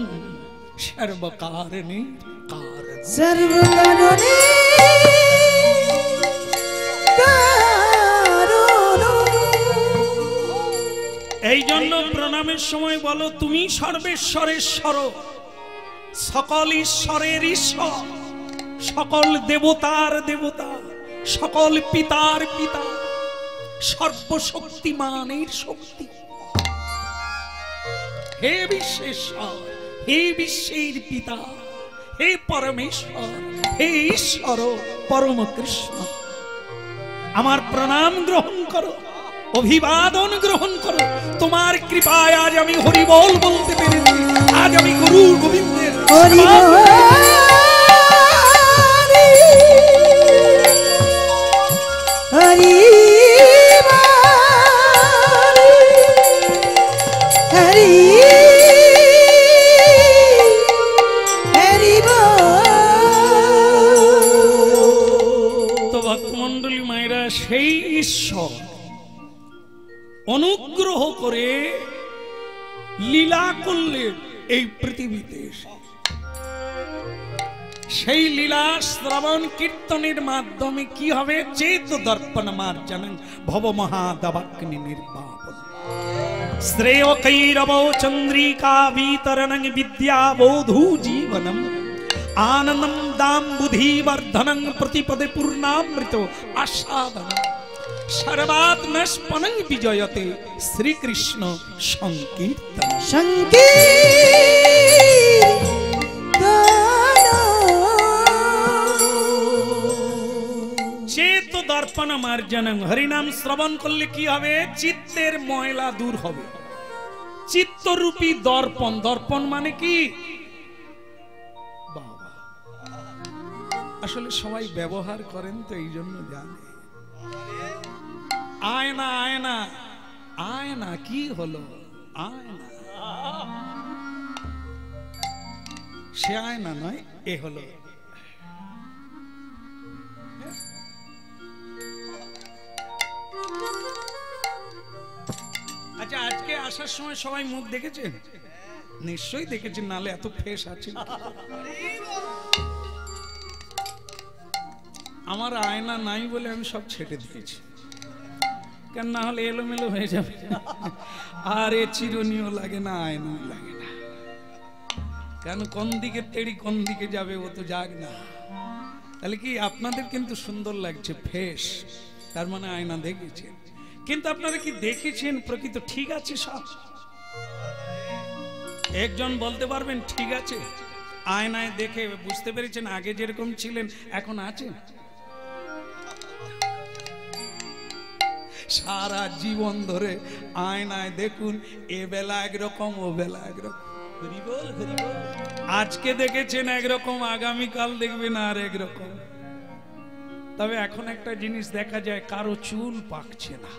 সর্বকারণে কারণ। সর্বকারণে এই জন্য প্রণামের সময় বলো তুমি সর্বেশ্বরেশ্বর, সকল ঈশ্বরের ঈশ্বর, সকল দেবতার দেবতা, সকল পিতার পিতা, সর্বশক্তিমানের শক্তি। হে বিশ্বেশ্বর, হে বিশ্বের পিতা, হে পরমেশ্বর, হে ঈশ্বর পরম কৃষ্ণ, আমার প্রণাম গ্রহণ করো, অভিবাদন গ্রহণ করো। তোমার কৃপায় আজ আমি হরি বল বলতে পেরেছি। আজ আমি গুরু গোবিন্দের ভক্তমন্ডলী মায়েরা, সেই ঈশ্বর অনুগ্রহ করে লীলা করলেন এই পৃথিবীতে। সেই লীলা শ্রবণ কীর্তনের মাধ্যমে কি হবে? চেত দর্পণ মার্জনং ভব মহাদবাগ্নি নির্বাপন শ্রেয় কৈরব চন্দ্রিকা বিতরণং বিদ্যা বোধু জীবনম आनंदम दाम बुद्धि वर्धनं प्रतिपदे पूर्णामृत आसादन सर्वात्मस्पनं विजयते श्री कृष्ण संकीर्तन चेत दर्पण मार्जनं। हरिनाम श्रवण करले की हबे? चित्तेर मयला दूर हबे। चित्तरूपी दर्पण। दर्पण माने की? আসলে সবাই ব্যবহার করেন তো এই জন্য জানে। আয়না আয়না আয়না কি হলো? আয়না সে আয়না নয়, এ হলো আচ্ছা। আজকে আসার সময় সবাই মুখ দেখেছেন? নিশ্চয়ই দেখেছেন, নালে এত ফেস আছে। আমার আয়না নাই বলে আমি সব ছেটে দিয়েছি, কেন না হলে এলোমেলো হয়ে যাবে। আর এ চিরুনিও লাগে না, আয়নাও লাগে না। কেন কোন দিকে তেড়ি কোন দিকে যাবে ও তো যাক না। তাহলে কি আপনাদের কিন্তু সুন্দর লাগছে ফেস, তার মানে আয়না দেখেছেন। কিন্তু আপনারা কি দেখেছেন প্রকৃত ঠিক আছে সব? একজন বলতে পারবেন ঠিক আছে? আয়নায় দেখে বুঝতে পেরেছেন আগে যেরকম ছিলেন এখন আছেন? সারা জীবন ধরে আয়নায় দেখুন, এ বেলা একরকম, ও বেলা একরকম। আজকে দেখেছেন একরকম, আগামীকাল দেখবেন আর একরকম। তবে এখন একটা জিনিস দেখা যায়, কারো চুল পাকছে না।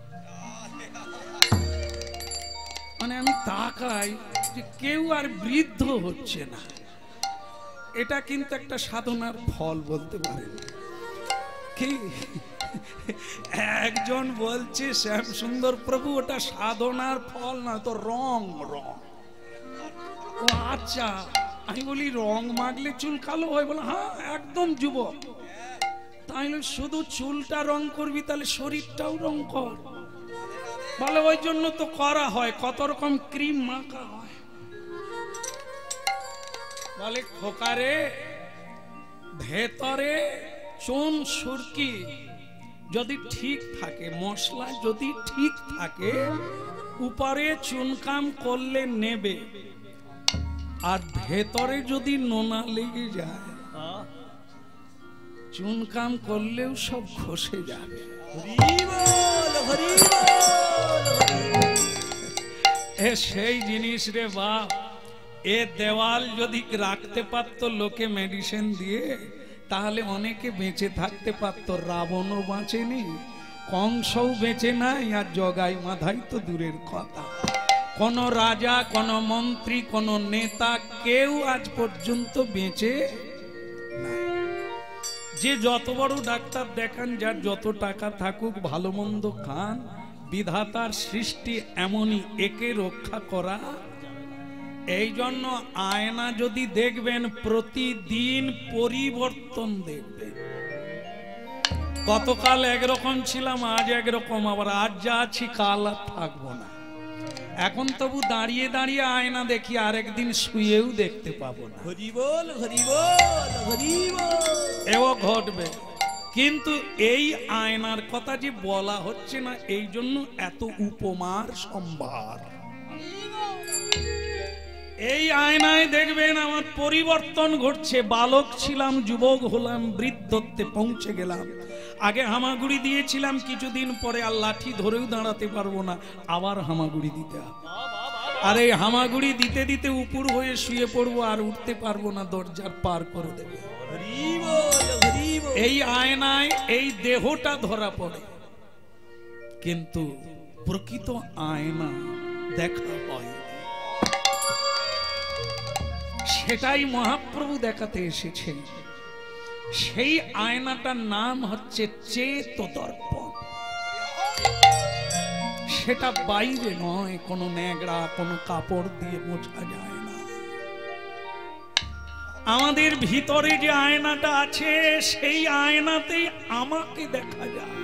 মানে আমি তাকাই যে কেউ আর বৃদ্ধ হচ্ছে না। এটা কিন্তু একটা সাধনার ফল বলতে পারেন। কি একজন বলছে শ্যাম সুন্দর প্রভু ওটা সাধনার ফল না, তো রং। রং ও আচ্ছা। আমি বলি রং মাখলে চুল কালো হয়? বলে হ্যাঁ, একদম যুবক। তাহলে শুধু চুলটা রং করবি, তাহলে শরীরটাও রং কর। বলে ওই জন্য তো করা হয়, কত রকম ক্রিম মাখা হয়। বলে খোকারে, ভেতরে চুন সুরকি যদি ঠিক থাকে, মশলা যদি ঠিক থাকে, উপরে চুনকাম করলে নেবে, আর ভেতরে যদি নোনা লেগে যায়, চুনকাম করলেও সব খসে যাবে। সেই জিনিস রে বাপ। এ দেওয়াল যদি রাখতে পারতো লোকে মেডিসিন দিয়ে, তাহলে অনেকে বেঁচে থাকতে পারত। রাবণও বাঁচেনি, কংসও বেঁচে নাই, আর জগাই মাধাই তো দূরের কথা। কোন রাজা, কোন মন্ত্রী, কোন নেতা কেউ আজ পর্যন্ত বেঁচে নাই। যে যত বড় ডাক্তার দেখান, যার যত টাকা থাকুক, ভালো মন্দ খান, বিধাতার সৃষ্টি এমনই, একে রক্ষা করা। এই জন্য আয়না যদি দেখবেন প্রতিদিন পরিবর্তন দেখবেন। গতকাল একরকম ছিলাম, আজ একরকম, আবার আজ যা আছি কাল আর থাকবো না। এখন তবু দাঁড়িয়ে দাঁড়িয়ে আয়না দেখি, আরেকদিন শুয়েও দেখতে পাবো না। হরি বল, হরি বল, হরি বল। এও ঘটবে, কিন্তু এই আয়নার কথা যে বলা হচ্ছে না, এই জন্য এত উপমার সম্ভার। এই আয়নায় দেখবেন আমার পরিবর্তন ঘটছে। বালক ছিলাম, যুবক হলাম, বৃদ্ধত্বে পৌঁছে গেলাম। আগে হামাগুড়ি দিয়েছিলাম, কিছুদিন পরে আর লাঠি ধরেও দাঁড়াতে পারবো না, আবার হামাগুড়ি দিতে হবে। আর এই হামাগুড়ি দিতে দিতে উপর হয়ে শুয়ে পড়বো, আর উঠতে পারবো না, দরজার পার করে দেবে। এই আয়নায় এই দেহটা ধরা পড়ে, কিন্তু প্রকৃত আয়না দেখা হয়, সেটাই মহাপ্রভু দেখাতে এসেছেন। সেই আয়নাটার নাম হচ্ছে চেতদর্পণ। সেটা বাইরে নয়, কোনো ন্যাংরা কোনো কাপড় দিয়ে মোছা যায় না। আমাদের ভিতরে যে আয়নাটা আছে, সেই আয়নাতেই আমাকে দেখা যায়।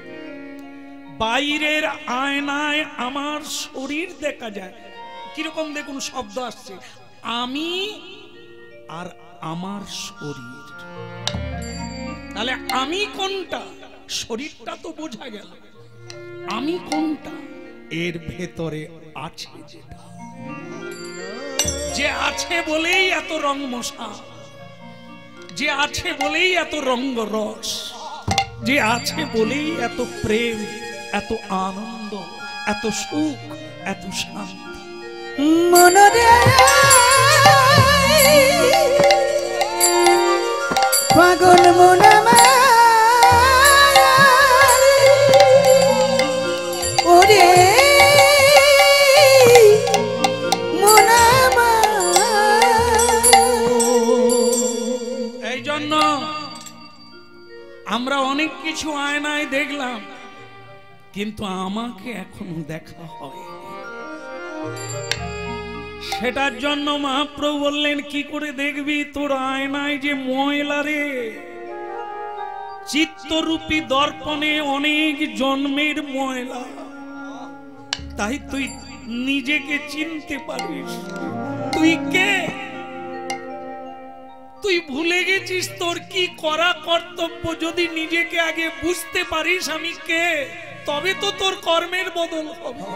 বাইরের আয়নায় আমার শরীর দেখা যায়। কিরকম দেখুন শব্দ আসছে, আমি আর আমার শরীর। তাহলে আমি কোনটা? শরীরটা তো বোঝা গেল, আমি কোনটা? এর ভেতরে আছে যেটা, যে আছে বলেই এত রং মশা, যে আছে বলেই এত রঙ্গ রস, যে আছে বলেই এত প্রেম, এত আনন্দ, এত সুখ, এত শান্তি। মনরে পাগল মন ওরে মন। এই জন্য আমরা অনেক কিছু আয়নায় দেখলাম, কিন্তু আমাকে এখনো দেখা হয়। সেটার জন্য মহাপ্রভু বললেন, কি করে দেখবি? তোর আয়নায় যে ময়লা রে, চিত্তরূপী দর্পণে অনেক জন্মের ময়লা, তাই তুই নিজেকে চিনতে পারিস। তুই কে? তুই ভুলে গেছিস তোর কি করা কর্তব্য। যদি নিজেকে আগে বুঝতে পারিস আমি কে, তবে তো তোর কর্মের বদল হবে।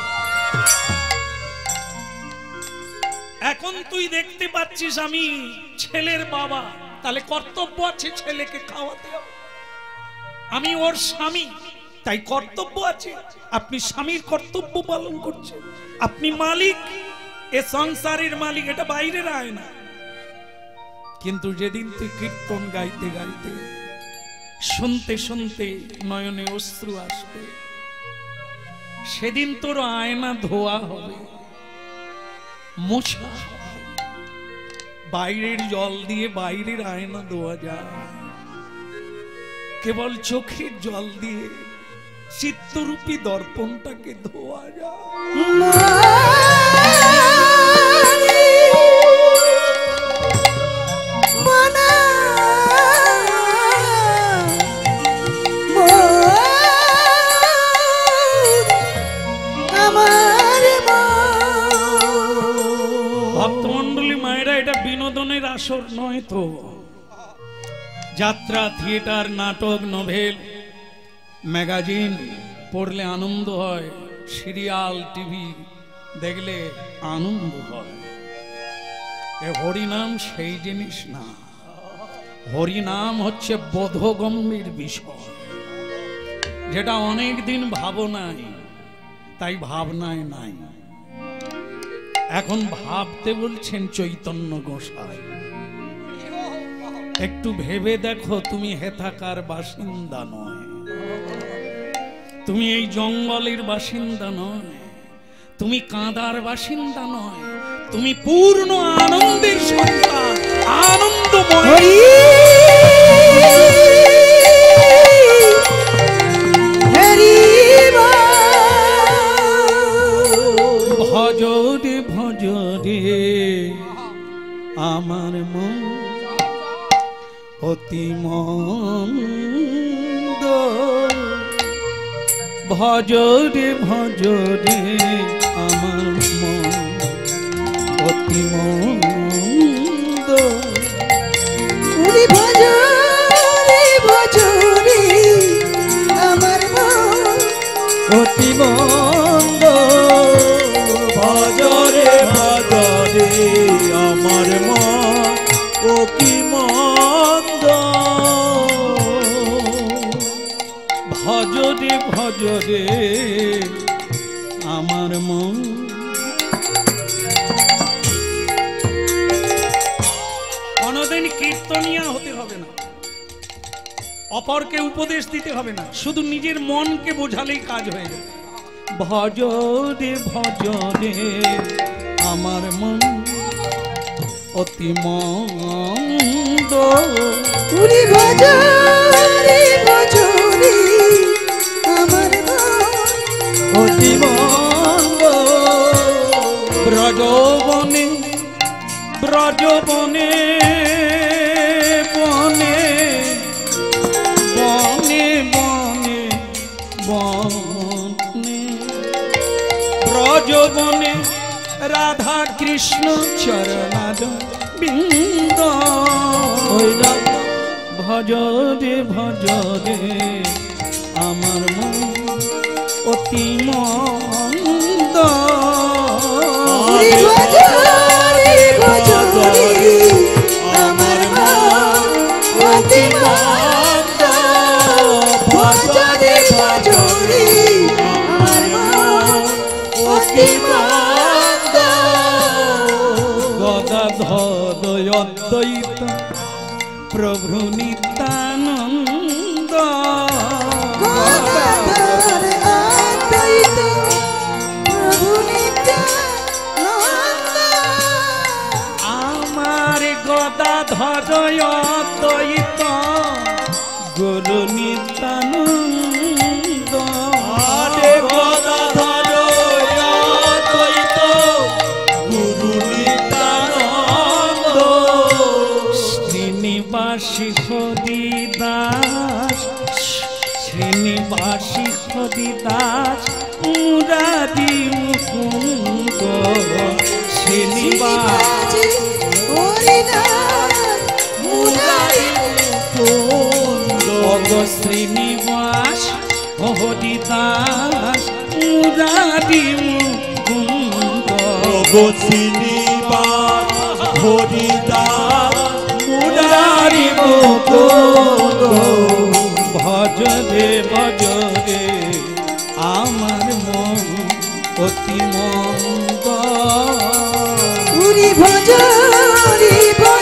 এখন তুই দেখতে পাচ্ছিস আমি ছেলের বাবা, তাহলে কর্তব্য আছে ছেলেকে খাওয়াতে হবে। আমি ওর স্বামী, তাই কর্তব্য আছে। আপনি স্বামীর কর্তব্য পালন করছেন। আপনি মালিক, এ সংসারের মালিক, এটা বাইরের আয়না। কিন্তু যেদিন তুই কীর্তন গাইতে গাইতে, শুনতে শুনতে নয়নে অশ্রু আসবে, সেদিন তোর আয়না ধোয়া হবে, মোছা হবে। বাইরের জল দিয়ে বাইরের আয়না ধোয়া যায়, কেবল চোখের জল দিয়ে চিত্তরূপী দর্পণটাকে ধোয়া যায়। ভক্তমন্ডলী মায়েরা, এটা বিনোদনের আসর নয় তো। যাত্রা, থিয়েটার, নাটক, নোভেল, ম্যাগাজিন পড়লে আনন্দ হয়, সিরিয়াল, টিভি দেখলে আনন্দ হয়। এ হরিনাম সেই জিনিস না। হরিনাম হচ্ছে বোধগম্ভীর বিষয়, যেটা অনেক দিন ভাবনায়, তাই ভাবনায় নাই। এখন ভাবতে বলছেন চৈতন্য গোসাই। একটু ভেবে দেখো, তুমি হেথাকার বাসিন্দা নয়, তুমি এই জঙ্গলের বাসিন্দা নয়, তুমি কাঁদার বাসিন্দা নয়, তুমি পূর্ণ আনন্দের সন্তান, আনন্দময়। ভজরে ভজরে আমার মন অতি মন্দ, ভজ রে আমার মন অতি মন্দ। উনি ভজ রে আমার মন অতি মন্দ। ভজ রে আমার মন অতি মন্দ। ভজ রে আমার মন। কোনদিন কীর্তনিয়া হতে হবে না, অপরকে উপদেশ দিতে হবে না, শুধু নিজের মনকে বোঝালেই কাজ হয়ে যাবে। ভজ রে আমার মন অতি মন্দ। উনি ভজ রে আমার মন অতি মন্দ। ব্রজবনে বনে বনে ব্রজবনে রাধা কৃষ্ণ চরণাদ বিন্দ। ভজ রে আমার মন অতি মন্দ। উনি ভজ রে আমার মন অতি মন্দ। ভজ রে আমার মন অতি মন্দ। গদাধর অদ্বৈত প্রভু নিত্যানন্দ। গদাধর অদ্বৈত প্রভু নিত্যানন্দ। আমার গদাধর অদ্বৈত গুরু নিত্যানন্দ। আরে গদাধর অদ্বৈত গুরু নিত্যানন্দ। শ্রীনিবাসী হরিদাস মুরারি মুকুন্দ। শ্রীনিবাস হরিদাস মুরারি মুকুন্দ। শ্রীনিবাস হরিদাস মুরারি মুকুন্দ। শ্রীনিবাস হরিদাস মুরারি মুকুন্দ। ভজ রে আমার মন অতি মন্দ। উনি ভজ রে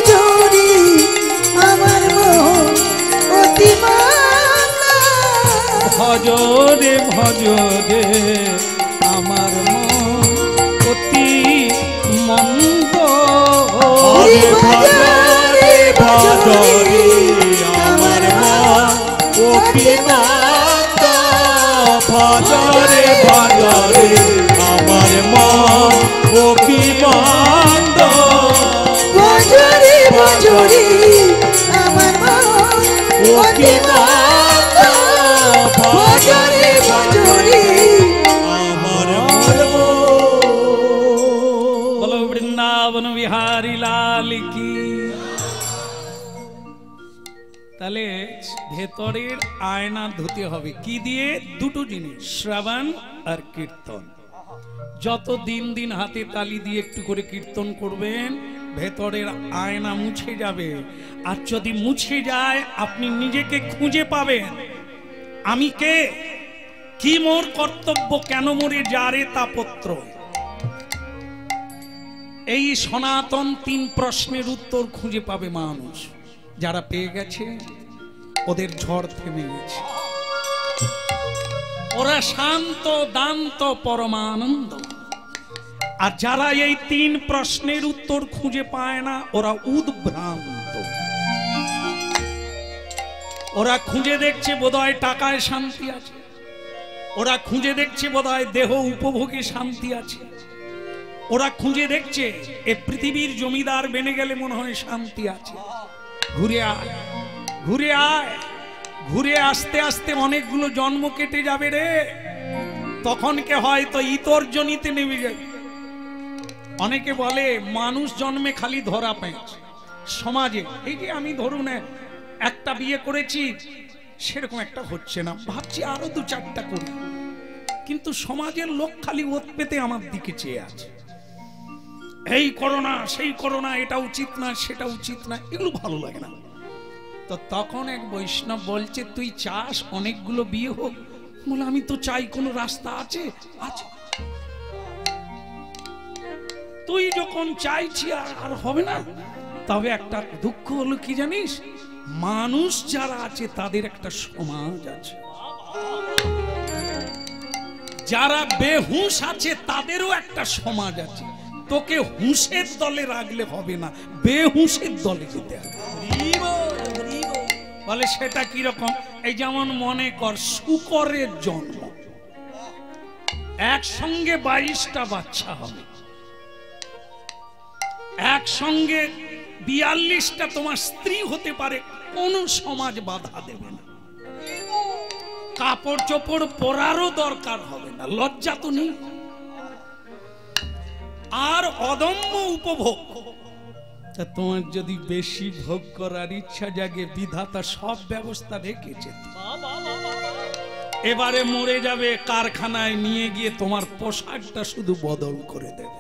আমার মন অতি মন্দ। ভজ রে আমার মন অতি মন্দ। উনি ভজ রে আমার মন অতি মন্দ। ভজ রে আমার মন অতি মন্দ। ভজ রে আমার মন অতি মন্দ। ভজ রে আমার বলো বৃন্দাবন বিহারী লাল কি। তাহলে ভেতরের আয়না ধুতে হবে কি দিয়ে? দুটো জিনিস, শ্রবণ আর কীর্তন। যত দিন দিন হাতে তালি দিয়ে একটু করে কীর্তন করবেন, ভেতরের আয়না মুছে যাবে। আর যদি মুছে যায়, আপনি নিজেকে খুঁজে পাবেন। আমি কে, কি মোর কর্তব্য, কেন মোরে যারে তাপত্র। এই সনাতন 3 প্রশ্নের উত্তর খুঁজে পাবে মানুষ। যারা পেয়ে গেছে ওদের ঝড় থেমে গেছে, ওরা শান্ত দান্ত পরমানন্দ। আর যারা এই 3 প্রশ্নের উত্তর খুঁজে পায় না, ওরা উদ্ভ্রান্ত। ওরা খুঁজে দেখছে বোধহয় টাকায় শান্তি আছে, ওরা খুঁজে দেখছে বোধহয় দেহ উপভোগে শান্তি আছে, ওরা খুঁজে দেখছে এ পৃথিবীর জমিদার বেনে গেলে মনে হয় শান্তি আছে। ঘুরে আয়, ঘুরে আয়, ঘুরে আসতে আসতে অনেকগুলো জন্ম কেটে যাবে রে। তখন কে হয়তো ইতর্জনীতে নেমে যায়। অনেকে বলে মানুষ জন্মে খালি ধরা পেয়েছে সমাজে। এই যে আমি ধরুন একটা বিয়ে করেছি, সেরকম একটা হচ্ছে না, ভাবছি আরো 2-4টা করি, কিন্তু সমাজের লোক খালি ওত পেতে আমার দিকে চেয়ে আছে। এই করোনা, সেই করোনা, এটা উচিত না, সেটা উচিত না, এগুলো ভালো লাগে না। তো তখন এক বৈষ্ণব বলছে, তুই চাস অনেকগুলো বিয়ে হোক? বলে আমি তো চাই, কোনো রাস্তা আছে? আছে। তুই যখন চাইছি আর হবে না, তবে একটা দুঃখ হলো কি জানিস, মানুষ যারা আছে তাদের একটা সমাজ আছে, যারা বেহুশ আছে তাদেরও একটা সমাজ আছে। তোকে হুঁশের দলে রাখলে হবে না, বেহুশের দলে যেতে হবে। বলে সেটা কি রকম? এই যেমন মনে কর শূকরের জন্ম, একসঙ্গে 22টা বাচ্চা হবে, একসঙ্গে 42টা তোমার স্ত্রী হতে পারে, কোন সমাজ বাধা দেবে না। কাপড় চোপড় পরারও দরকার হবে না, লজ্জা তো নেই। আর অদম্য উপভোগ, তা তোমার যদি বেশি ভোগ করার ইচ্ছা জাগে, বিধাতা সব ব্যবস্থা রেখেছে। এবারে মরে যাবে, কারখানায় নিয়ে গিয়ে তোমার পোশাকটা শুধু বদল করে দেবে।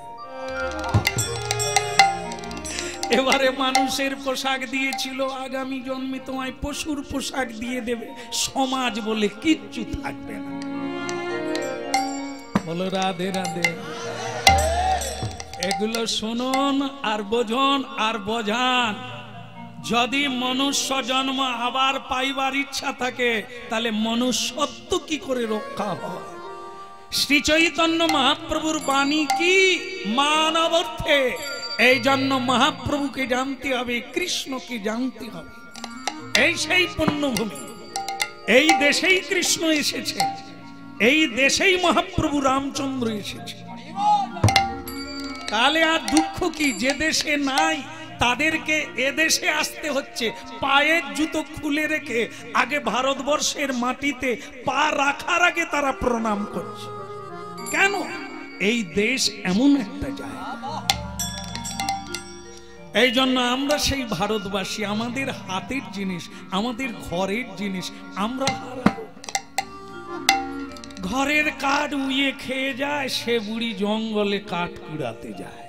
এবারে মানুষের পোশাক দিয়েছিল, আগামী জন্মে তোমায় পশুর পোশাক দিয়ে দেবে। সমাজ বলে কিচ্ছু থাকবে না। বলো রাধে রাধে। এগুলো শুনুন আর বোঝুন আর বোঝান। যদি মনুষ্য জন্ম আবার পাইবার ইচ্ছা থাকে, তাহলে মনুষ্যত্ব কি করে রক্ষা হয়? শ্রী চৈতন্য মহাপ্রভুর বাণী কি? মানবার্থে। এই জন্য মহাপ্রভুকে জানতে হবে, কৃষ্ণকে জানতে হবে। এই সেই পুণ্যভূমি, এই দেশেই কৃষ্ণ এসেছে, এই দেশেই মহাপ্রভু রামচন্দ্র এসেছে। তাহলে আর দুঃখ কি? যে দেশে নাই তাদেরকে এদেশে আসতে হচ্ছে। পায়ের জুতো খুলে রেখে আগে ভারতবর্ষের মাটিতে পা রাখার আগে তারা প্রণাম করছে। কেন? এই দেশ এমন একটা জায়গা। এই জন্য আমরা সেই ভারতবাসী, আমাদের হাতের জিনিস, আমাদের ঘরের জিনিস আমরা হারাবো। ঘরের কাঠ উইয়ে খেয়ে যায়, সে বুড়ি জঙ্গলে কাঠ কুড়াতে যায়।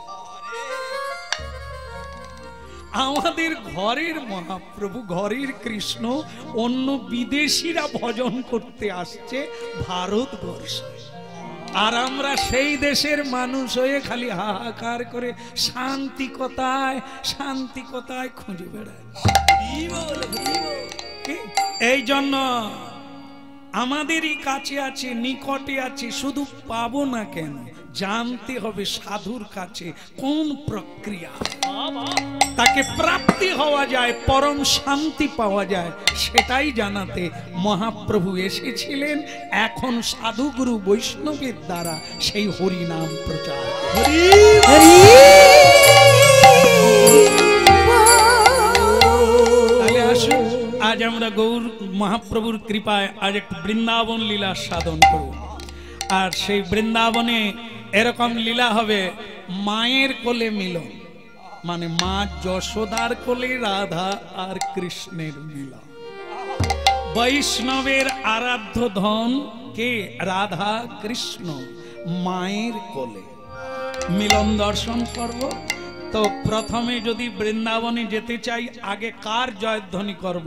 আমাদের ঘরের মহাপ্রভু, ঘরের কৃষ্ণ অন্য বিদেশিরা ভজন করতে আসছে ভারতবর্ষে, আর আমরা সেই দেশের মানুষ হয়ে খালি হাহাকার করে শান্তি কোথায়, শান্তি কোথায় খুঁজে বেড়াচ্ছি। এই জন্য আমাদেরই কাছে আছে, নিকটে আছে, শুধু পাবো না কেন, জানতে হবে সাধুর কাছে কোন প্রক্রিয়া তাকে প্রাপ্তি হওয়া যায়, পরম শান্তি পাওয়া যায়, সেটাই জানাতে মহাপ্রভু এসেছিলেন। এখন সাধুগুরু বৈষ্ণবের দ্বারা সেই হরি নাম প্রচার। তাহলে আসুন আজ আমরা গৌর মহাপ্রভুর কৃপায় আজ একটু বৃন্দাবন লীলা সাধন করব। আর সেই বৃন্দাবনে এরকম লীলা হবে, মায়ের কোলে মিলন, মানে মা যশোদার কোলে রাধা আর কৃষ্ণের মিলন। বৈষ্ণবের আরাধ্য ধন কে? রাধা কৃষ্ণ, মায়ের কোলে মিলন দর্শন করব। তো প্রথমে যদি বৃন্দাবনে যেতে চাই, আগে কার জয়ধ্বনি করব?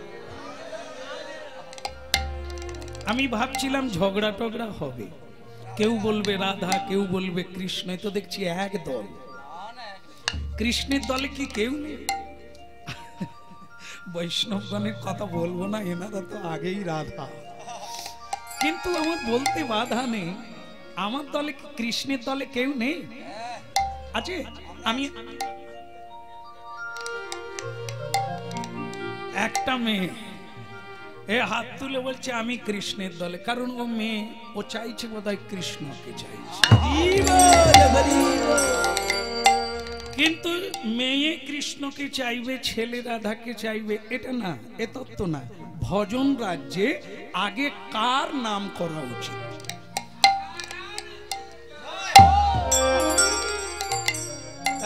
আমি ভাবছিলাম ঝগড়া টগড়া হবে, কেউ বলবে রাধা, কেউ বলবে কৃষ্ণ। তো দেখছি এক দল। কৃষ্ণের দলে কি কেউ নেই? বৈষ্ণবগণের কথা বলবো না, এনারা তো আগেই রাধা। কিন্তু আমার বলতে বাধা নেই, আমার দলে কি কৃষ্ণের দলে কেউ নেই? আছে। আমি একটা মেয়ে এ হাত তুলে বলছে আমি কৃষ্ণের দলে, কারণ ও মেয়ে, ও চাইছে বোধহয় কৃষ্ণকে চাইছে। কিন্তু মেয়ে কৃষ্ণকে চাইবে, ছেলে রাধাকে চাইবে, এটা না, এ তত্ত্ব না। ভজন রাজ্যে আগে কার নাম করা উচিত?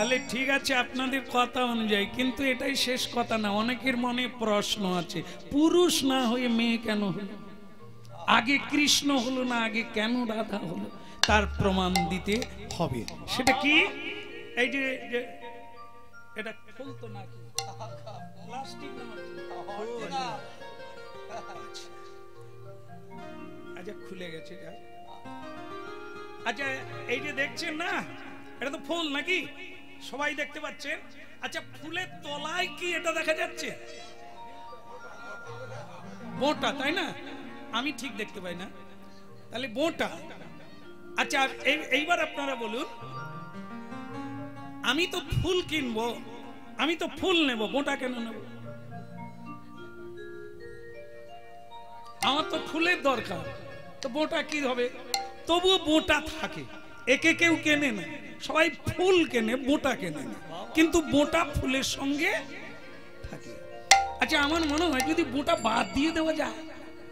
তাহলে ঠিক আছে আপনাদের কথা অনুযায়ী, কিন্তু এটাই শেষ কথা না। অনেকের মনে প্রশ্ন আছে, পুরুষ না হয়ে মেয়ে কেন হলো? আগে কৃষ্ণ হলো না, আগে কেন রাধা হলো? তার প্রমাণ দিতে হবে। সেটা কি? এই যে এটা খুলতো নাকি প্লাস্টিক না? আচ্ছা খুলে গেছে। আচ্ছা এই যে দেখছেন না, এটা তো ফুল নাকি, সবাই দেখতে পাচ্ছেন। আচ্ছা ফুলের তলায় কি এটা দেখা যাচ্ছে? বোঁটা, তাই না? আমি ঠিক দেখতে পাই না, তাহলে বোঁটা। আচ্ছা এইবার আপনারা বলুন, আমি তো ফুল কিনবো, আমি তো ফুল নেব, বোঁটা কেন নেব? আমার তো ফুলের দরকার, তো বোঁটা কি হবে? তবুও বোঁটা থাকে, একে কেউ কেনে না, সবাই ফুল কেনে, বোঁটা কেনে না, কিন্তু বোঁটা ফুলের সঙ্গে থাকে। আচ্ছা আমার মনে হয় যদি বোঁটা বাদ দিয়ে দেওয়া যায়,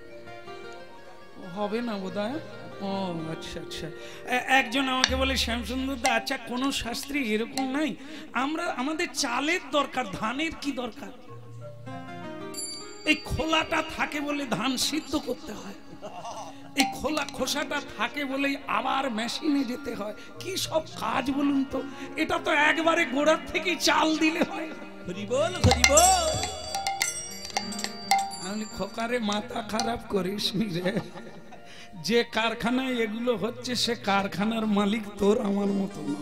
হবে না বোধহয়। ও আচ্ছা আচ্ছা। একজন আমাকে বলে, শ্যামসুন্দর দা, আচ্ছা কোন শাস্ত্রে এরকম নাই? আমাদের চালের দরকার, ধানের কি দরকার? এই খোলাটা থাকে বলে ধান সিদ্ধ করতে হয়, এই খোসাটা থাকে বলেই আবার মেশিনে যেতে হয়। কি সব কাজ বলুন তো? এটা তো একবারে গোড়ার থেকে চাল দিলে হয়। আমি খোকারে মাথা খারাপ করিস নি রে, যে কারখানায় এগুলো হচ্ছে সে কারখানার মালিক তোর আমার মতো না।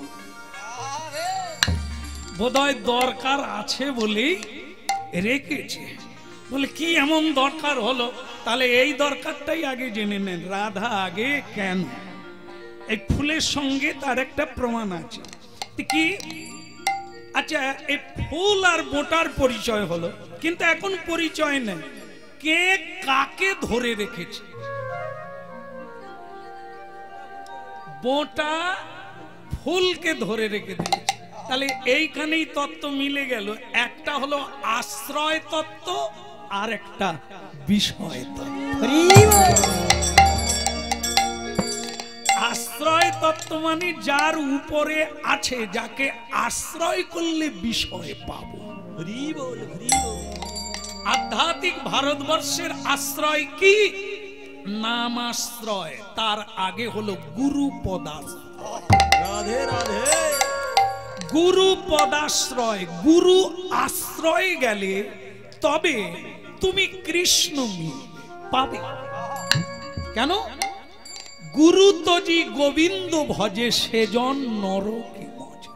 বোধহয় দরকার আছে বলেই রেখেছে। বলে কি এমন দরকার হলো? তাহলে এই দরকারটাই আগে জেনে নেন, রাধা আগে কেন? এই ফুলের সঙ্গে তার একটা প্রমাণ আছে কি? আচ্ছা এই ফুল আর বোঁটার পরিচয় হলো, কিন্তু এখন পরিচয় নেই কে কাকে ধরে রেখেছে। বোঁটা ফুলকে ধরে রেখে দিয়েছে। তাহলে এইখানেই তত্ত্ব মিলে গেল, একটা হলো আশ্রয় তত্ত্ব আর একটা বিষয় তত্ত্ব। আশ্রয় তত্ত্ব মানে যার উপরে আছে, যাকে আশ্রয় করলে বিষয় পাবো। আধ্যাত্মিক ভারতবর্ষের আশ্রয় কি? নামাশ্রয়, তার আগে হলো গুরু পদাশ্রয়। রাধে রাধে। গুরু পদাশ্রয়, গুরু আশ্রয় গেলে তবে তুমি কৃষ্ণ পাবে। কেন? গুরু তজি গোবিন্দ ভজে, সেজন নরকে মজে।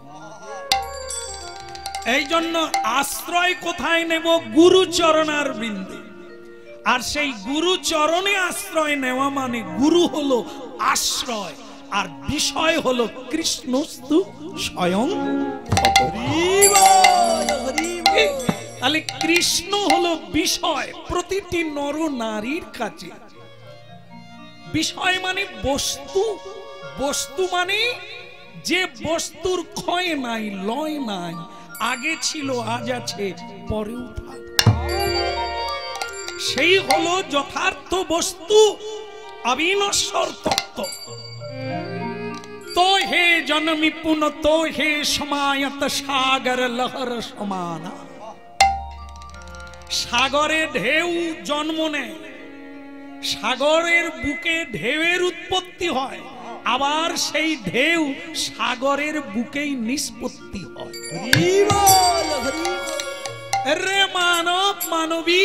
এই জন্য আশ্রয় কোথায় নেব? গুরু চরণার বৃন্দে। আর সেই গুরু চরণে আশ্রয় নেওয়া মানে গুরু হলো আশ্রয়, আর বিষয় হলো কৃষ্ণস্তু স্বয়ং। তাহলে কৃষ্ণ হলো বিষয় প্রতিটি নর নারীর কাছে। বিষয় মানে বস্তু, বস্তু মানে যে বস্তুর ক্ষয় নাই, লয় নাই, আগে ছিল, আজ আছে, পরেও থাকবে, সেই হলো যথার্থ বস্তু, অবিনশ্বর তত্ত্ব। তো হে জন্মি পুন, তো হে সমায়ত সাগর লহর সমানা। সাগরে ঢেউ জন্ম নেয়, সাগরের বুকে ঢেউয়ের উৎপত্তি হয়, আবার সেই ঢেউ সাগরের বুকেই নিষ্পত্তি হয়। রে মানব মানবী,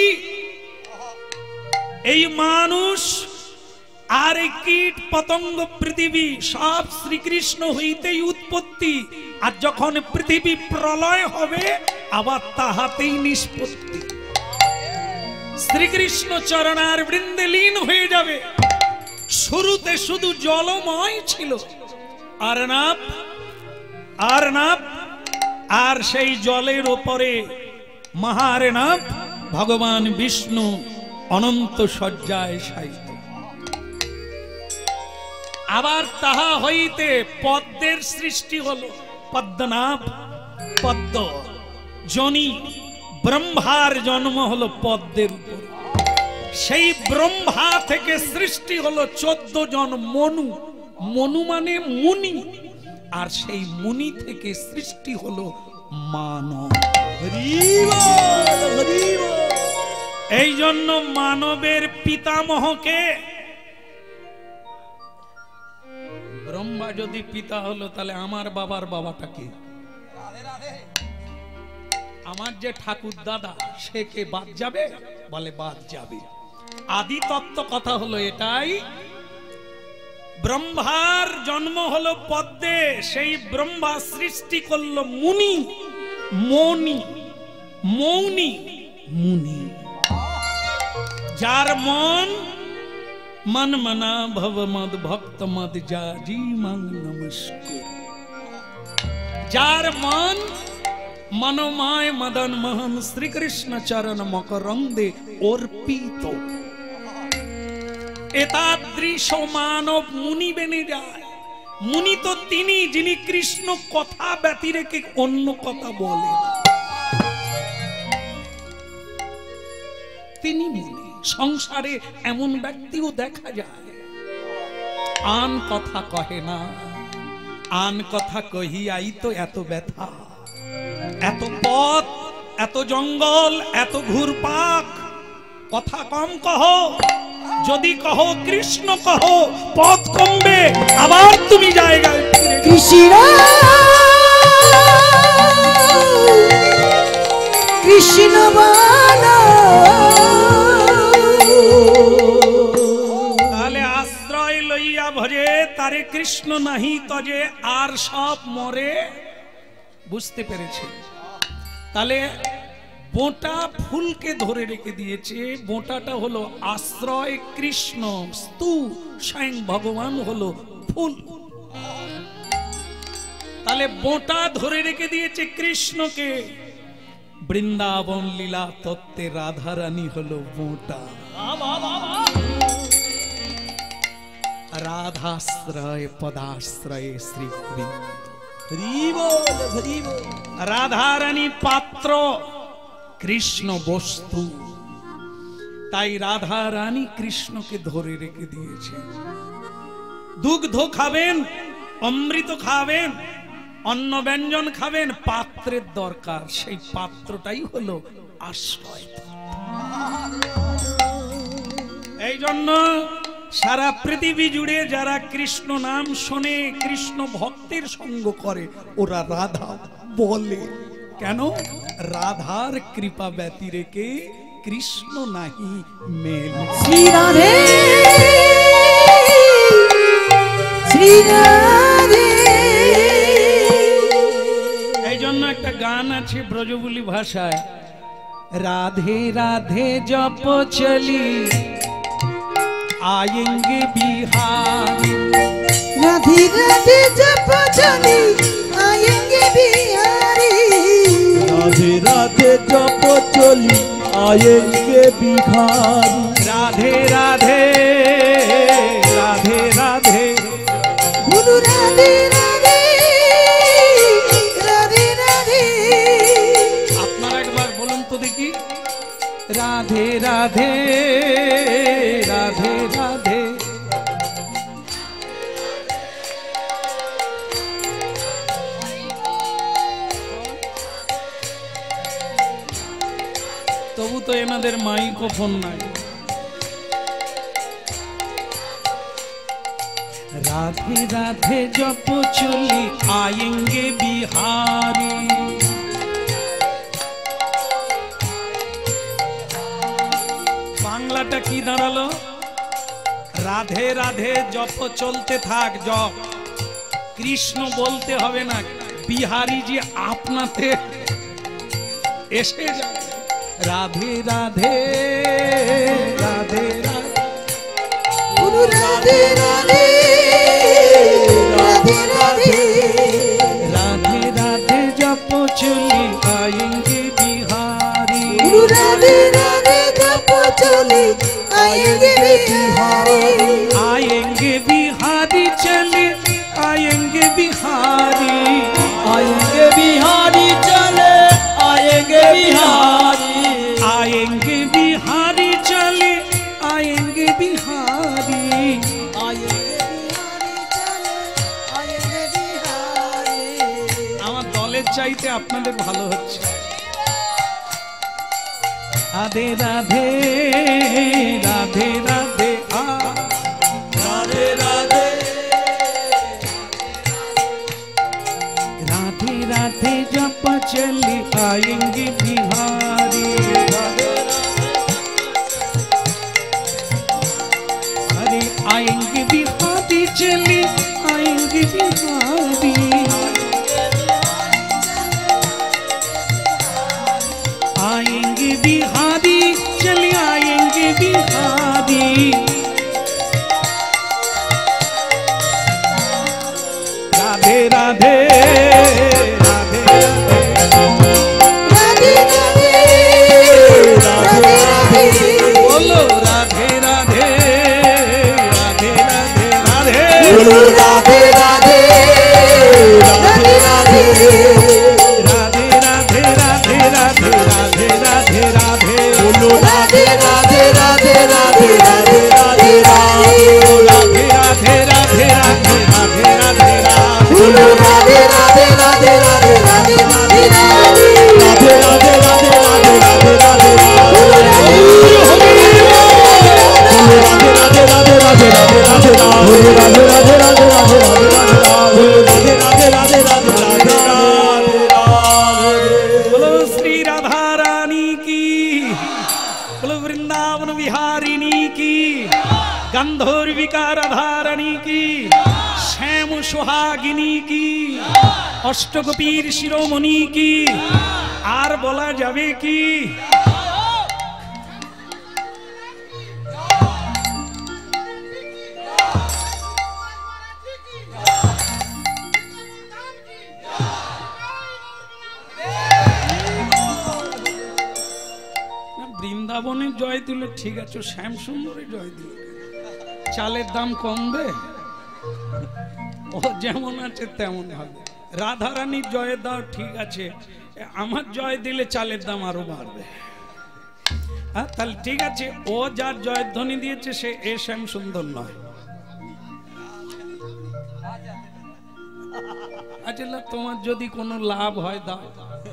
এই মানুষ আর এই কীট পতঙ্গ পৃথিবী সব শ্রীকৃষ্ণ হইতেই উৎপত্তি, আর যখন পৃথিবী প্রলয় হবে আবার তাহাতেই নিষ্পত্তি। শ্রীকৃষ্ণ চরণার বৃন্দে লীন হয়ে যাবে। শুরুতে শুধু জলময় ছিল, আরনাব আরনাব, আর সেই জলের ওপরে মহারনাব ভগবান বিষ্ণু অনন্ত শয্যায় শায়িত। আবার তাহা হইতে পদ্মের সৃষ্টি হলো, পদ্মনাভ, পদ্ম জনি, ব্রহ্মার জন্ম হলো পদ্মের উপর। সেই ব্রহ্মা থেকে সৃষ্টি হলো 14 জন মনু, মনু মানে মুনি, আর সেই মুনি থেকে সৃষ্টি হলো মানব। এই জন্য মানবের পিতামহকে, ব্রহ্মা যদি পিতা হলো তাহলে আমার বাবার বাবাটা কে? আমার যে ঠাকুর দাদা সে কে বাদ যাবে? বলে বাদ যাবে। আদি তত্ত্ব কথা হলো এটাই, ব্রহ্মার জন্ম হলো পদ্মে, সেই ব্রহ্মা সৃষ্টি করলো মুনি, মৌনি, মৌনি, মুনি। যার মন मन मना भव मद भक्त मद जाजी मंग नमस्कार। जार मन मनोमय मदन मोहन श्री कृष्ण चरण मकरंदे अर्पित। एतादृश मानव मुनि बने जाए। मुनि तो तिनी जिनी कृष्ण कथा व्यतिरेके अन्य कथा बोले ना, तिनी मुनि। সংসারে এমন ব্যক্তিও দেখা যায় আন কথা কহে না, আন কথা কহিয়াই তো এত ব্যথা, এত পথ, এত জঙ্গল, এত ঘুরপাক। কথা কম কহো, যদি কহো কৃষ্ণ কহো, পথ কমবে, আবার তুমি জায়গায় ফিরে কৃষ্ণ কৃষ্ণ বলো। ভজে তারে কৃষ্ণ নাহি তজে, আর সব মরে। বুঝতে পেরেছে? তাহলে বোটা ফুলকে ধরে রেখে দিয়েছে, বোটাটা হলো আশ্রয় কৃষ্ণ, স্তু স্বয়ং ভগবান হলো ফুল। তাহলে বোটা ধরে রেখে দিয়েছে কৃষ্ণকে। বৃন্দাবন লীলা তত্ত্বে রাধা রানী হলো বোটা। রাধাশ্রয় পদাশ্রয় শ্রী গোবিন্দ। রাধা রানী পাত্র, কৃষ্ণ বস্তু। তাই রাধা রানী কৃষ্ণকে ধরে রেখে দিয়েছে। দুগ্ধ খাবেন, অমৃত খাবেন, অন্ন ব্যঞ্জন খাবেন, পাত্রের দরকার। সেই পাত্রটাই হলো আশ্রয়। এই জন্য সারা পৃথিবী জুড়ে যারা কৃষ্ণ নাম শোনে, কৃষ্ণ ভক্তের সঙ্গ করে, ওরা রাধা বলে। কেন? রাধার কৃপা ব্যতিরেকে কৃষ্ণ নাহি মেল। শ্রী রাধে শ্রী রাধে। এই জন্য একটা গান আছে ব্রজবুলি ভাষায়, রাধে রাধে জপ চলি आएंगे बिहारी। राधे राधे जप चली आएंगे बिहारी। राधे राधे जप चली आएंगे बिहारी। राधे राधे राधे राधे गुरु राधे राधे राधे राधे। আপনারা একবার বলুন তো দেখি, राधे राधे राधे राधे। তবু তো এনাদের মাইক্রোফোন নাই। राधे राधे जप चली आएंगे बिहारी। বাংলাটা কি দাঁড়ালো? রাধে রাধে জপ চলতে থাক, জপ। কৃষ্ণ বলতে হবে না, বিহারি জি আপনাতে এসে যাবে। রাধে রাধে রাধে রাধে गुरु राधे राधे राधे राधे। राधे राधे जप चली आएंगे बिहारी। गुरु राधे राधे जप चली आएंगे बिहारी। आएंगे बिहारी चले आएंगे बिहारी। आएंगे बिहारी चले आएंगे बिहारी। आएंगे बिहारी चले आएंगे बिहारी। आएंगे চাইতে আপনাদের ভালো হচ্ছে। রাধে রাধে রাধে রাধে রাধে রাধে राधे राधे जप चली आएंगे बिहारी, अरे आएंगे बिहारी चली आएंगे बिहारी, आएंगे बिहारी चली आएंगे बिहारी, राधे राधे बोलो राधे राधे राधे राधे राधे राधे राधे राधे राधे राधे राधे राधे राधे राधे राधे राधे बोलो राधे राधे राधे राधे राधे राधे राधे राधे राधे राधे राधे राधे बोलो राधे राधे राधे राधे राधे राधे राधे राधे राधे राधे राधे राधे बोलो राधे राधे राधे राधे राधे राधे राधे राधे राधे राधे राधे राधे राधे राधे बोलो श्री राधा रानी की, बोलो वृंदावन विहारिणी की, गंधर्विका राधा रानी की, श्याम सुहागिनी की, अष्टगोपीर शिरोमणि की, आर बोला जावे की। বৃন্দাবনের জয় দিল ঠিক আছে, শ্যাম সুন্দরের জয় দিল, চালের দাম কমবে? ও যেমন আছে তেমন হবে। রাধারানীর জয়ের দাও ঠিক আছে, আমার জয় দিলে চালের দাম আরো বাড়বে। হ্যাঁ তাহলে ঠিক আছে, ও যার জয়ের ধ্বনি দিয়েছে সে এ শ্যাম সুন্দর নয়। আচ্ছা তোমার যদি কোনো লাভ হয় দাও,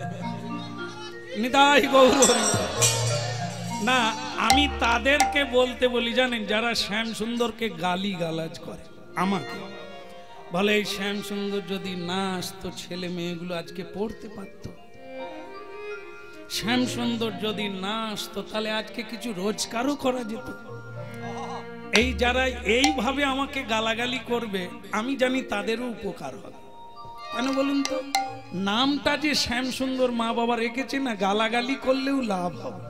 নিতাই গৌর হরি। না আমি তাদেরকে বলতে বলি জানেন, যারা শ্যাম সুন্দরকে গালি গালাজ করে, আমাকে বলে এই শ্যাম সুন্দর যদি না আসতো ছেলে মেয়েগুলো আজকে পড়তে পারত, শ্যাম সুন্দর যদি না আসতো তাহলে আজকে কিছু রোজগারও করা যেত। এই যারা এইভাবে আমাকে গালাগালি করবে আমি জানি তাদেরও উপকার হবে। কেন বলুন তো, নামটা যে শ্যাম সুন্দর মা বাবা রেখেছে না, গালাগালি করলেও লাভ হবে।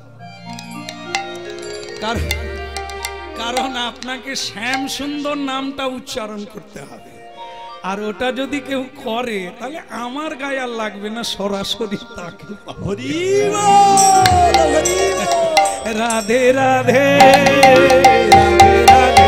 কারণ আপনাকে শ্যাম সুন্দর নামটা উচ্চারণ করতে হবে, আর ওটা যদি কেউ করে তাহলে আমার গায়ে আর লাগবে না, সরাসরি তাকে। রাধে রাধে রাধে রাধে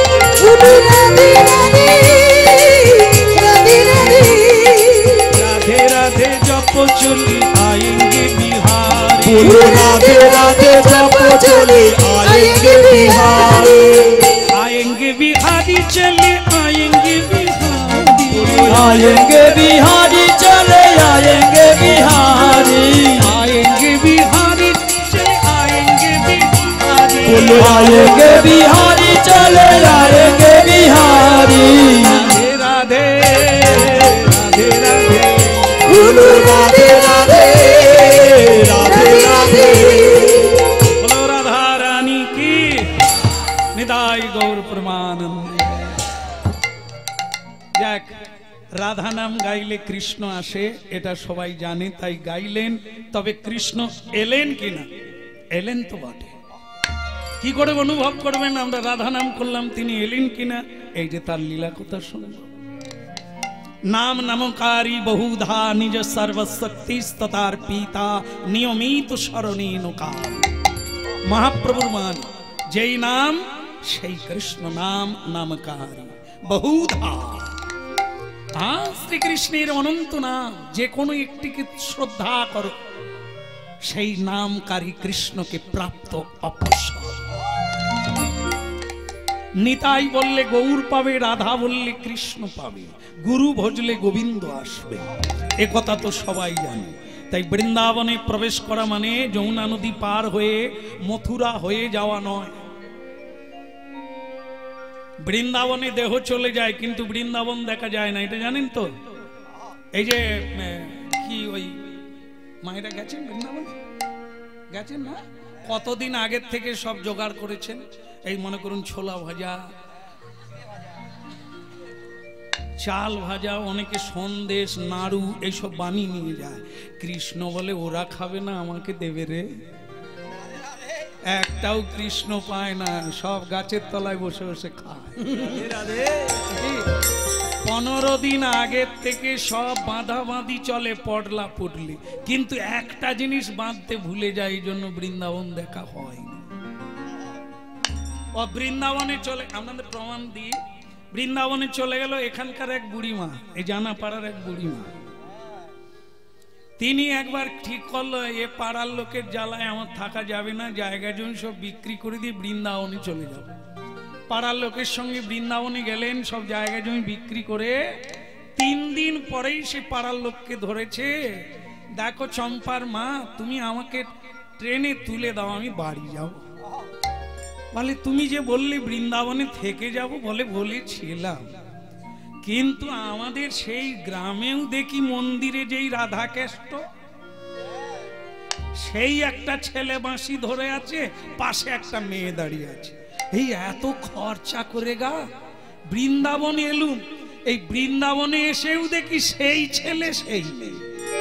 राधे राधे जप चली आएंगे बिहारी, बोलो राधे राधे जप चले आएंगे बिहारी, आएंगे बिहारी चले आएंगे बिहारी, आएंगे बिहारी चले आएंगे बिहारी, आएंगे बिहारी चले आएंगे बिहारी, बोलो आएंगे बिहारी चले आएंगे बिहारी, राधे राधे राधे राधे बोलो राधे राधे राधे राधे बोलो राधा रानी की, निदाई गौर परमानंद। যাক, রাধা নাম গাইলে কৃষ্ণ আসে এটা সবাই জানে, তাই গাইলেন। তবে কৃষ্ণ এলেন কিনা? এলেন তো বটে। কি করে অনুভব করবেন আমরা রাধা নাম করলাম তিনি এলেন কিনা? এই যে তার লীলা কথা শুনব। नाम नमकारी बहुधा निज सर्वशक्ति ततार पीता नियमित शरणेनुका। महाप्रभुर मान যেই নাম সেই কৃষ্ণ নাম নামকারী বহুধা। শ্রীকৃষ্ণের অনন্ত নাম, যে কোনো একটিকে শ্রদ্ধা করো সেই নামকারী কৃষ্ণকে প্রাপ্ত অবশ্যই। নিতাই বললে গৌর পাবে, রাধা বললে কৃষ্ণ পাবে, গুরু ভজলে গোবিন্দ আসবে, এ কথা তো সবাই জানে। তাই বৃন্দাবনে প্রবেশ করা মানে যমুনা নদী পার হয়ে মথুরা হয়ে যাওয়া নয়। বৃন্দাবনে দেহ চলে যায় কিন্তু বৃন্দাবন দেখা যায় না, এটা জানেন তো? এই যে কি ওই মায়েরা গেছেন বৃন্দাবনে, গেছেন না? কতদিন আগের থেকে সব জোগাড় করেছেন, এই মনে করুন ছোলা ভাজা, চাল ভাজা, অনেকে সন্দেশ নাড়ু এইসব বানিয়ে নিয়ে যায়। কৃষ্ণ বলে ওরা খাবে না, আমাকে দেবে রে। একটাও কৃষ্ণ পায় না, সব গাছের তলায় বসে বসে খায়। 15 দিন আগের থেকে সব বাঁধাবাঁধি চলে, পডলা পুডলি, কিন্তু একটা জিনিস বাঁধতে ভুলে যায়, এই জন্য বৃন্দাবন দেখা হয়। ও বৃন্দাবনে চলে, আপনাদের প্রমাণ দিই, বৃন্দাবনে চলে গেল এখানকার এক বুড়িমা, এই জানাপাড়ার এক বুড়িমা। তিনি একবার ঠিক করলো এ পাড়ার লোকের জ্বালায় আমার থাকা যাবে না, জায়গা জমি সব বিক্রি করে দিয়ে বৃন্দাবনে চলে যাবে। পাড়ার লোকের সঙ্গে বৃন্দাবনে গেলেন, সব জায়গা জমি বিক্রি করে 3 দিন পরেই সে পাড়ার লোককে ধরেছে, দেখো চম্পার মা, তুমি আমাকে ট্রেনে তুলে দাও, আমি বাড়ি যাব। বলে তুমি যে বললে বৃন্দাবনে থেকে যাব, বলে বলেছিলাম, কিন্তু আমাদের সেই গ্রামেও দেখি মন্দিরে যেই রাধাকেষ্ট, সেই একটা ছেলে বাঁশি ধরে আছে, পাশে একটা মেয়ে দাঁড়িয়ে আছে। এই এত খরচা করে গা বৃন্দাবনে এলুম, এই বৃন্দাবনে এসেও দেখি সেই ছেলে সেই মেয়ে।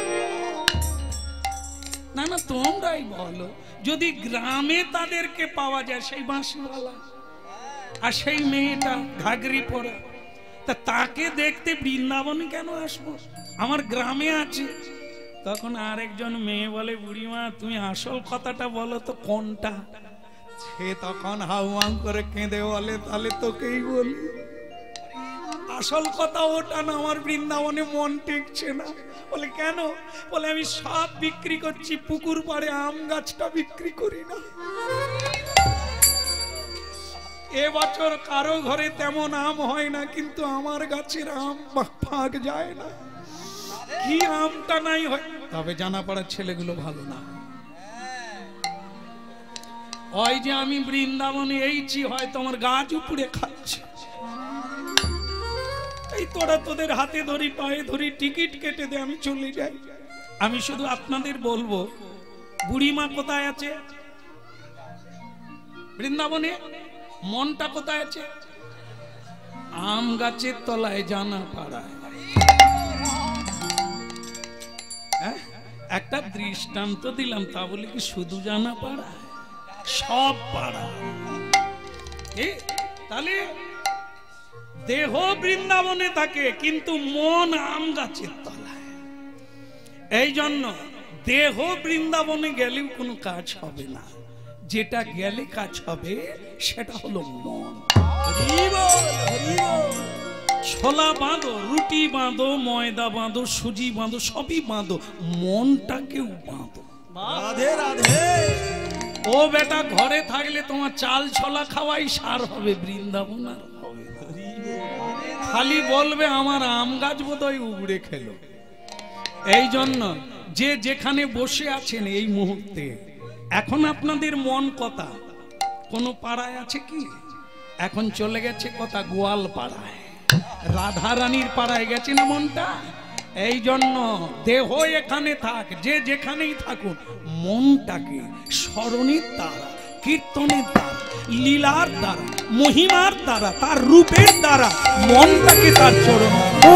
না না, তোমরাই বলো, যদি গ্রামে তাদেরকে পাওয়া যায়, সেই বাঁশিওয়ালা আর সেই মেয়েটা ঘাগরি পরা, তা তাকে দেখতে বৃন্দাবনে কেন আসবো, আমার গ্রামে আছে। তখন আরেকজন মেয়ে বলে, বুড়িমা তুমি আসল কথাটা বলো তো কোনটা? সে তখন হাউমাউ করে কেঁদে বলে, তাহলে তোকেই বলি, আসল কথা ওটা না, আমার বৃন্দাবনে মন টেকছে না। বলে কেন? বলে আমি সব বিক্রি করছি, পুকুর পাড়ে আম গাছটা বিক্রি করি না। এবছর কারো ঘরে তেমন আম হয় না, কিন্তু আমার গাছের আম ফাঁক যায় না, কি আমটা নাই হয়। তবে জানাপাড়ার ছেলেগুলো ভালো না, ওই যে আমি বৃন্দাবনে এইছি, হয় তোমার গাছ উপড়ে খাচ্ছে, এই তোরা তোদের হাতে ধরি পায়ে ধরি টিকিট কেটে দে, আমি চলে যাই। আমি শুধু আপনাদের বলবো, বুড়িমা কোথায় আছে বৃন্দাবনে, মনটা কোথায় আছে? আম গাছের তলায়, জানাপাড়ায়। একটা দৃষ্টান্ত দিলাম, তা বলে কি শুধু জানাপাড়ায়, সব পাড়া। তাহলে দেহ বৃন্দাবনে থাকে কিন্তু মন আম গাছের তলায়। এই জন্য দেহ বৃন্দাবনে গেলেও কোনো কাজ হবে না, যেটা গেলে কাজ হবে সেটা হলো মন। ছোলা বাঁধো, রুটি বাঁধো, ময়দা বাঁধো, সুজি বাঁধো, সবই বাঁধো, মনটাকেও বাঁধো। রাধে রাধে। ও বেটা, ঘরে থাকলে তোমার চাল ছোলা খাওয়াই সার হবে, বৃন্দাবন আর হবে না। খালি বলবে আমার আম গাছ বোধহয় উগড়ে খেলো। এই জন্য যে যেখানে বসে আছেন এই মুহূর্তে, এখন আপনাদের মন কথা কোন পাড়ায় আছে কি? এখন চলে গেছে কথা গোয়াল পাড়ায়, রাধা রানীর পাড়ায় গেছে না মনটা। এই জন্য দেহ এখানে থাক, যে যেখানেই থাকুন, মনটাকে স্মরণের দ্বারা, কীর্তনের দ্বারা, লীলার দ্বারা, মহিমার দ্বারা, তার রূপের দ্বারা মনটাকে তার চরণ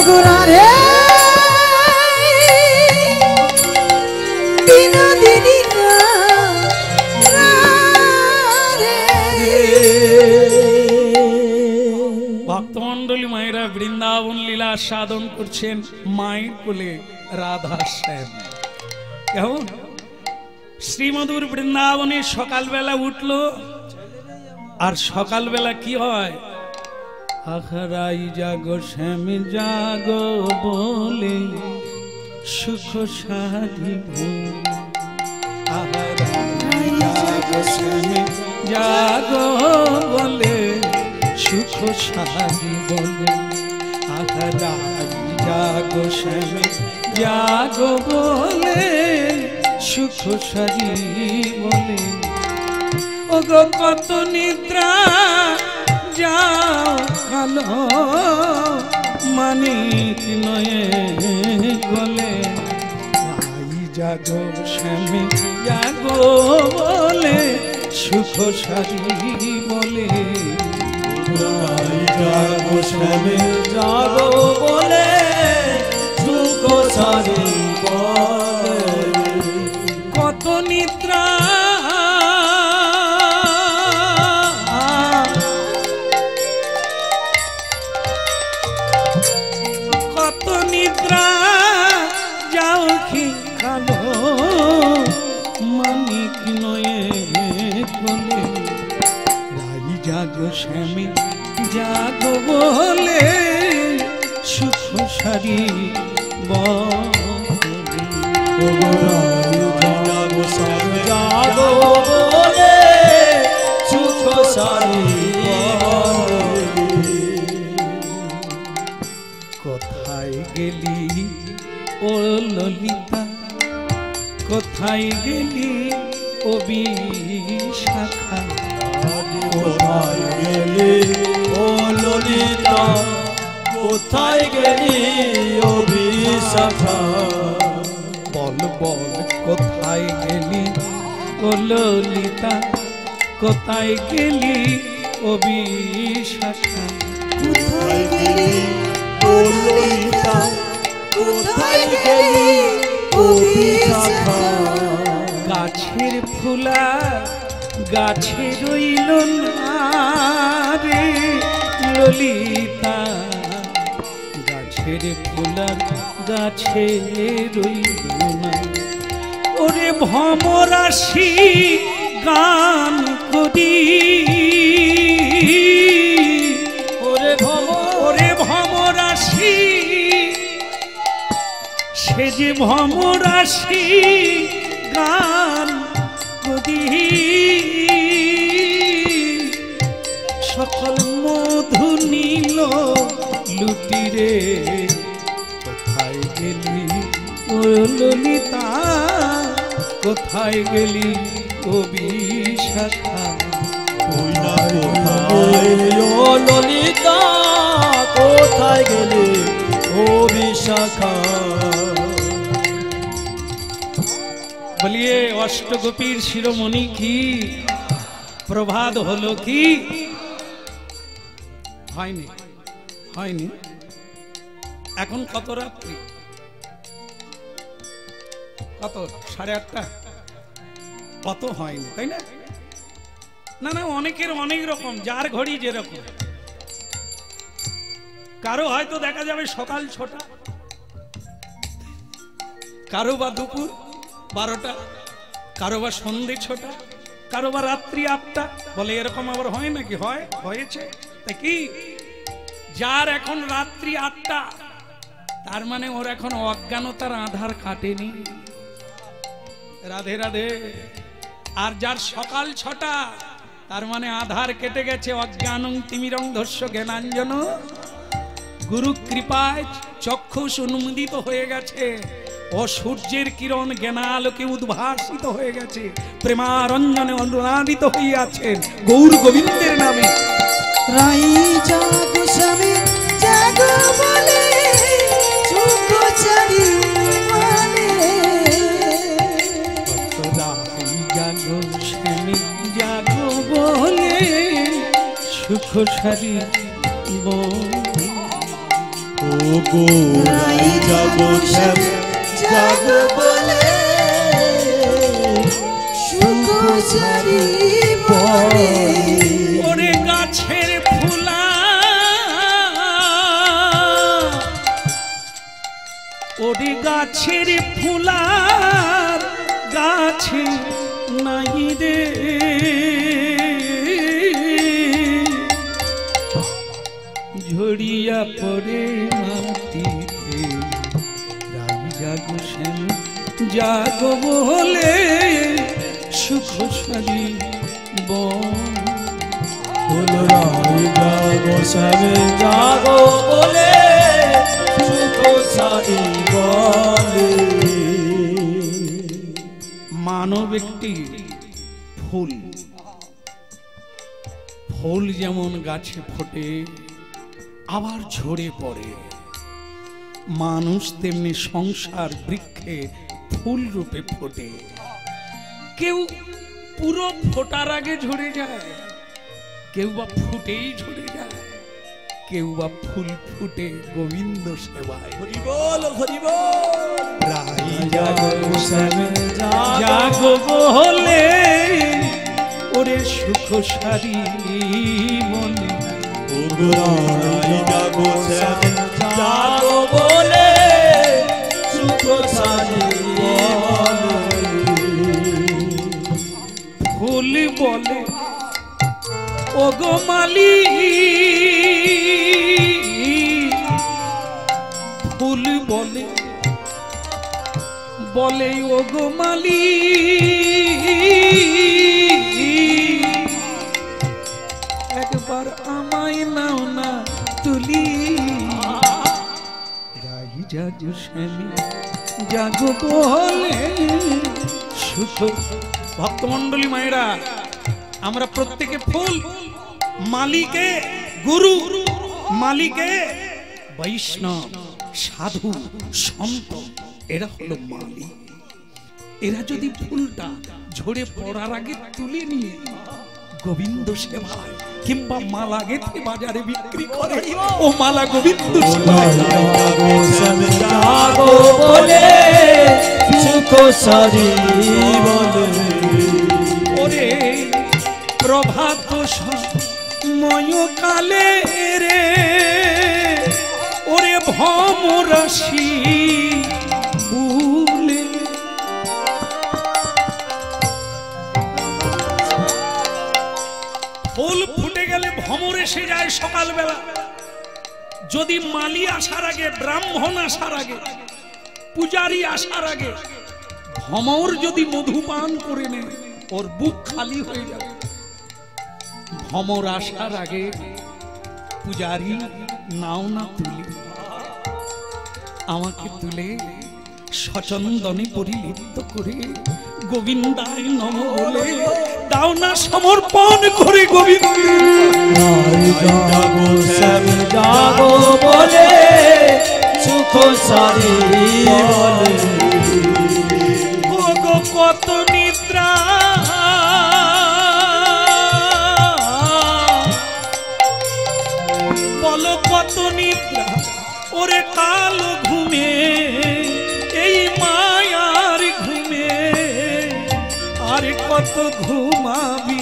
ভক্তমন্ডলী মায়েরা বৃন্দাবন লীলা সাধন করছেন মায়ের কোলে রাধা শ্যাম। কেমন শ্রীমধুর বৃন্দাবনে সকালবেলা উঠলো, আর সকালবেলা কি হয়? আখরাই জাগো শ্যাম জাগো বলে সুখ সাধিব, আখরাই জাগো শ্যাম জাগো বলে সুখ সারি বলে আহারাই জাগো শ্যামে জাগো বলে সুখ সারি বলে ওগো কত নিদ্রা যাও কালো মানিক নয়ে গলে আই জাগো শ্যামে জাগো বলে সুখ সারি বলে আই জাগো শ্যামে জাগো বলে সুখ সারি বলে কত নিদ্রা কত নিদ্রা যাও কি কালো মানিক নয়ে বলে রাই জাগো শ্যামে জাগো বলে সুখ সারি বলে জাগো শ্যামে জাগো বলে সুখ সারি কোথায় গেলি ও ললিতা কোথায় গেলি ও বিশাখা কোথায় গেলি ও ললিতা কোথায় গেলি ও বিশাখা বল বল কোথায় গেলি ও ললিতা কোথায় গেলি ও বিশাখা কোথায় গেলি ও ললিতা কোথায় গেলি ও বিশাখা গাছের ফুলা গাছে রইল না রে ললিতা গাছের ফুলা গাছে রইল না ওরে ভমরাশি গান করি ওরে ভমরাশি সে যে ভমরাশি গান করি সকল মধু নীল লুটিরে কোথায় গেলি ও ললিতা কোথায় গেলি ও বিশাখা ওই না কোথায় ও ললিতা কোথায় গেলি ও বিশাখা বলিয়ে অষ্টগোপীর শিরোমণি কি প্রভাত হলো কি হয়নি হয়নি এখন কত রাত্রি কত 8:30 কত হয়নি তাই না না না অনেকের অনেক রকম যার ঘড়ি যেরকম কারো হয়তো দেখা যাবে সকাল 6টা কারো বা দুপুর 12টা কারো বা সন্ধে 6টা কারো বা রাত্রি 8টা বলে এরকম আবার হয় নাকি হয় হয়েছে তাই কি যার এখন রাত্রি 8টা তার মানে ওর এখন অজ্ঞানতার আধার কাটেনি রাধে রাধে আর যার সকাল 6টা তার মানে আধার কেটে গেছে অজ্ঞানং তিমিরং ধস্য জ্ঞানাঞ্জন গুরু কৃপায় চক্ষুষ উন্মোদিত হয়ে গেছে ও সূর্যের কিরণ জ্ঞানালোকে উদ্ভাসিত হয়ে গেছে প্রেমারঞ্জনে অনুনাদিত হইয়াছেন গৌর গোবিন্দের নামে রাই জাগো স্বামী জাগো বলে সুখ চারি বলে রাই জাগো স্বামী জাগো বলে সুখ সারি বলে ও গো রাই জাগো শ্যামে জাগো বলে সুখ চারি বলে ওরে গাছের ফুলা ওরে গাছের ফুলার গাছে নাই রে ঝরিয়া পড়ে মাটিতে রাই জাগো শ্যাম জাগো বলে সুখ সারি বলো রাই জাগো শ্যামে জাগো বলে সুখ সারি বলে। মানব একটি ফুল, ফুল যেমন গাছে ফোটে আবার ঝরে পড়ে, মানুষ তেমনি সংসার বৃক্ষে ফুল রূপে ফোটে। কেউ পুরো ফোটার আগে ঝরে যায়, কেউ বা ফুটেই ঝরে যায়, কেউ বা ফুল ফুটে গোবিন্দ সেবায়। হরি বল হরি বল। রাই জাগো শ্যামে জাগো বলে ওরে সুখ সারি মনে। ওগো রাই জাগো শ্যামে জাগো বলে সুখ সারি বলে। ফুল বলে ওগো মালি, ফুল বলে বলে ওগো মালি, একবার আমায় নাও না তুলি। রাই জাগো শ্যামে জাগো বলে সুখ। ভক্তমন্ডলী মায়েরা, আমরা প্রত্যেকে ফুল, মালিকে গুরু, মালিকে বৈষ্ণব, সাধু, সন্ত, এরা হলো মালি। এরা যদি ফুলটা ঝরে পড়ার আগে তুলে নিয়ে গোবিন্দ সেবায় কিংবা মালা গেঁথে বাজারে বিক্রি করে, ও মালা গোবিন্দ সেবায়। জাগো বলে সুখ সারি বলে। ওরে প্রভাত সময় কালে রে, ওরে ভমরাশি ভুলে। ফুল ফুটে গেলে ভমর এসে যায় সকালবেলা। যদি মালি আসার আগে, ব্রাহ্মণ আসার আগে, পূজারী আসার আগে ভমর যদি মধুপান করে নেয়, ওর বুক খালি হয়ে যাবে। ভমর আসার আগে পূজারী নাও না তুলি, আমাকে তুলে সচন্দনে পরিলিপ্ত করে গোবিন্দায় নম বলে দাও না সমর্পণ করে গোবিন্দ। জাগো শ্যামে জাগো বলে সুখ সারি বলে। গো কত নিদ্রা বলো, কত নিদ্রা ওরে কালো ঘুমে, এই মায়ার ঘুমে আর কত ঘুমাবি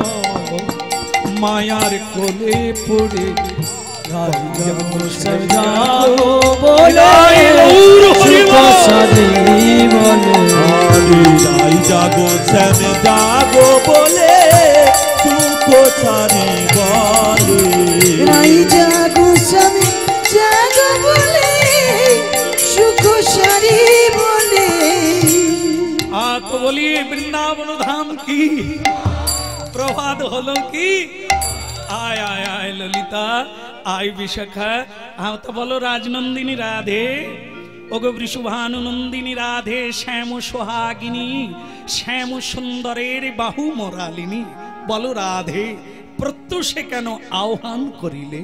মায়ার কোলে পড়ে। জাগো শ্যামে জাগো বলে সুখ সারি বলে। রাই জাগো শ্যামে জাগো বলে সুখ সারি বলে। রাই জাগো শ্যামে জাগো বলে সুখ সারি বলে। তো বলি বৃন্দাবন ধাম কি প্রভাত হলো কি। আয় আয় আয় ললিতা, আয় বিশাখা, তো বলো রাজনন্দিনী রাধে। ওগো বৃষভানু নন্দিনী রাধে, শ্যাম সোহাগিনী, শ্যাম সুন্দরের বাহু মরালিনী, বলো রাধে প্রত্যুষে কেন আহ্বান করিলে।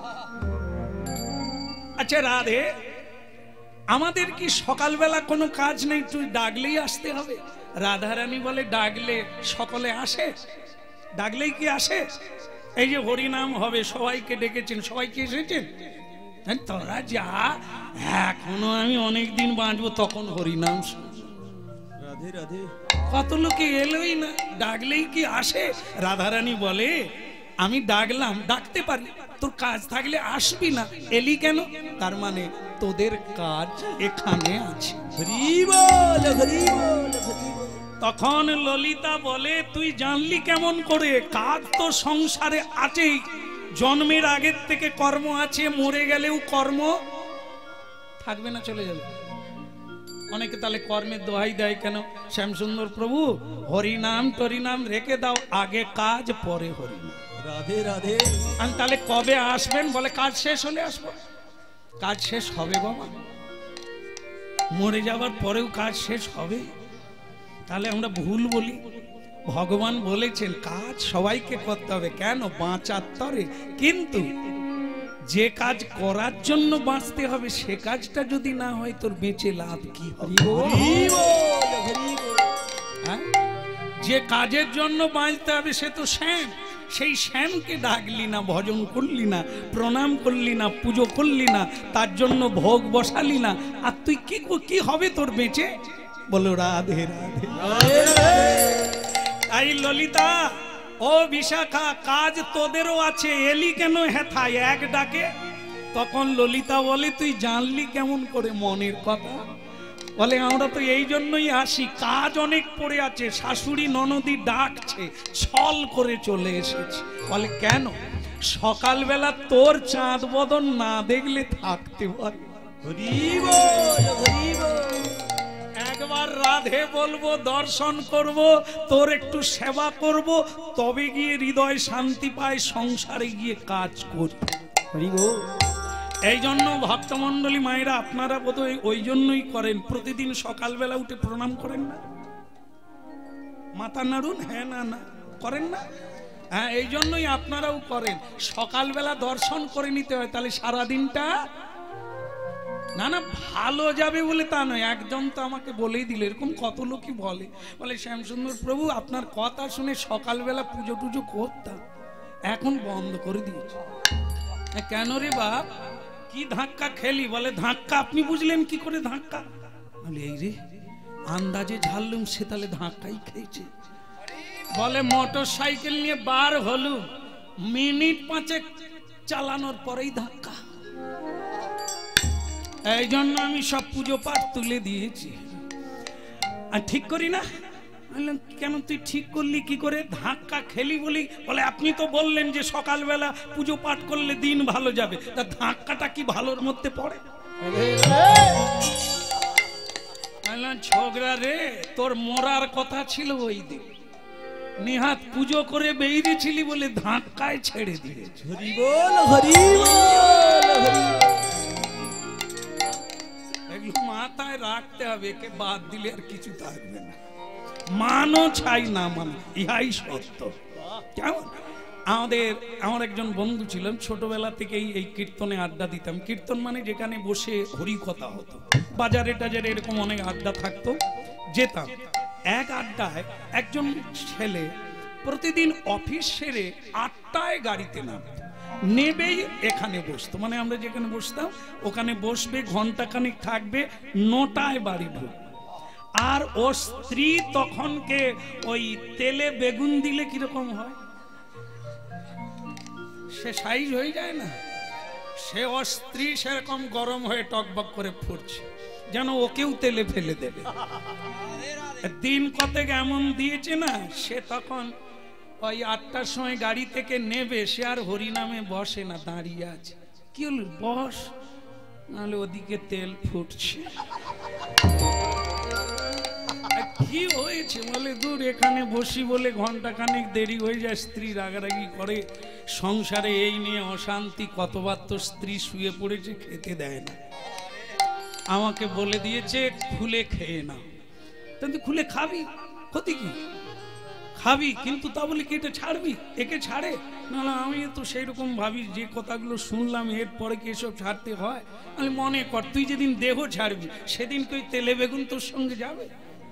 আচ্ছা রাধে, আমাদের কি সকালবেলা কোনো কাজ নেই, তুই ডাকলেই আসতে হবে? রাধারানী বলে ডাকলে সকলে আসে, ডাকলেই কি আসে? এই যে হরিনাম হবে, সবাইকে ডেকেছেন, সবাইকে এসেছেন, তোরা যা, এখনো আমি অনেকদিন বাঁচবো, তখন হরিনাম রাধে রাধে। কত লোকে এলোই না, ডাকলেই কি আসে? রাধারানী বলে আমি ডাকলাম, ডাকতে পারি, তোর কাজ থাকলে আসবি না, এলি কেন? তার মানে তোদের কাজ এখানে আছে। হরি বল হরি বল হরি বল। তখন ললিতা বলে তুই জানলি কেমন করে? কাজ তো সংসারে আছেই, জন্মের আগের থেকে কর্ম আছে, মরে গেলেও কর্ম থাকবে না, চলে যাবে। অনেকে তাহলে কর্মের দোহাই দেয় কেন? শ্যামসুন্দর প্রভু হরিনাম টরিনাম রেখে দাও, আগে কাজ পরে হরিনাম। রাধে রাধে। আমি তাহলে কবে আসবেন? বলে কাজ শেষ হলে আসবো। কাজ শেষ হবে বাবা, মরে যাওয়ার পরেও কাজ শেষ হবে? তাহলে আমরা ভুল বলি। ভগবান বলেছেন কাজ সবাইকে করতে হবে, কেন? বাঁচার তরে। কিন্তু যে কাজ করার জন্য বাঁচতে হবে সে কাজটা যদি না হয় তোর বেঁচে লাভ কি হবে? হ্যাঁ? যে কাজের জন্য বাঁচতে হবে সে তো শ্যাম, সেই শ্যামকে ডাকলি না, ভজন করলি না, প্রণাম করলি না, পুজো করলি না, তার জন্য ভোগ বসালি না, আর তুই কি হবে তোর বেঁচে? বলো রাধে রাধে। তাই ললিতা ও বিশাখা, কাজ তোদেরও আছে, এলি কেন হেথায় এক ডাকে? তখন ললিতা বলে তুই জানলি কেমন করে মনের কথা? বলে আমরা তো এই জন্যই আসি, কাজ অনেক পড়ে আছে, শাশুড়ি ননদি ডাকছে, ছল করে চলে এসেছি। বলে কেন? সকালবেলা তোর চাঁদ বদন না দেখলে থাকতে পারে। একবার রাধে বলবো, দর্শন করব, তোর একটু সেবা করব, তবে গিয়ে হৃদয় শান্তি পায়, সংসারে গিয়ে কাজ করি। এই জন্য ভক্তমন্ডলী মায়েরা আপনারা বোধহয় ওই জন্যই করেন, প্রতিদিন সকালবেলা উঠে প্রণাম করেন না? মাথা নাড়ুন, হ্যাঁ না না করেন না? হ্যাঁ, এই জন্যই আপনারাও করেন। সকালবেলা দর্শন করে নিতে হয়, তাহলে সারাদিনটা না না ভালো যাবে বলে তা নয়। একজন তো আমাকে বলেই দিল, এরকম কত লোকই বলে, বলে শ্যামসুন্দর প্রভু আপনার কথা শুনে সকালবেলা পুজো টুজো করতাম, এখন বন্ধ করে দিয়েছি। কেন রে বাপ, কি ধাক্কা খেলি? বলে ধাক্কা আপনি বুঝলেন কি করে ধাক্কা? বলে এই রে আন্দাজে ঝাড়লুম, সে তাহলে ধাক্কাই খেয়েছে। বলে মোটর সাইকেল নিয়ে বার হলুম, মিনিট 5 চালানোর পরেই ধাক্কা। এই জন্য আমি সব পুজো পাঠ তুলে দিয়েছি, আর ঠিক করি না। কেন তুই ঠিক করলি কি করে? ধাক্কা খেলি বলি। বলে আপনি তো বললেন যে সকালবেলা পুজো পাঠ করলে দিন ভালো যাবে, তা ধাক্কাটা কি ভালোর মধ্যে পড়ে? ছোকরা রে, তোর মরার কথা ছিল ওই দিন, নিহাত পুজো করে বেরিয়েছিলি বলে ধাক্কায় ছেড়ে দিয়েছে। এগুলো মাথায় রাখতে হবে, একে বাদ দিলে আর কিছু থাকবে না। মানো চাই না মানো, ইহাই সত্য। কেমন? আমার একজন বন্ধু ছিলেন, ছোটবেলা থেকেই এই কীর্তনে আড্ডা দিতাম। কীর্তন মানে যেখানে বসে হরি কথা হতো, বাজারে টাজারে এরকম অনেক আড্ডা থাকতো, যেতাম। এক আড্ডায় একজন ছেলে প্রতিদিন অফিস সেরে 8টায় গাড়িতে নামতো, নেবেই এখানে বসতো, মানে আমরা যেখানে বসতাম ওখানে বসবে, ঘন্টাখানিক থাকবে, 9টায় বাড়ি ঢুকবে। আর ও স্ত্রী তখনকে ওই তেলে বেগুন দিলে কিরকম হয়, সে সাইজ হয়ে যায় না, সে ও স্ত্রী সেরকম গরম হয়ে টকবক করে ফুটছে, যেন ওকেও তেলে ফেলে দেবে। দিন কতক এমন দিয়েছে না, সে তখন ওই 8টার সময় গাড়ি থেকে নেবে, সে আর হরিনামে বসে না, দাঁড়িয়ে আছে। কি হলো? বস, নাহলে ওদিকে তেল ফুটছে। কি হয়েছে? বলে দূর, এখানে বসি বলে ঘন্টাখানেক দেরি হয়ে যায়, স্ত্রী রাগারাগি করে, সংসারে এই নিয়ে অশান্তি, কতবার তো স্ত্রী শুয়ে পড়েছে, খেতে দেয় না। আমাকে বলে দিয়েছে খুলে খেয়ে না। কিন্তু খুলে খাবি, ক্ষতি কি? খাবি, কিন্তু তা বলে কি এটা ছাড়বি? একে ছাড়ে না? আমি তো সেই রকম ভাবি, যে কথাগুলো শুনলাম এরপরে কি এসব ছাড়তে হয়? আমি মনে কর তুই যেদিন দেহ ছাড়বি সেদিন তুই তেলে বেগুন তোর সঙ্গে যাবে?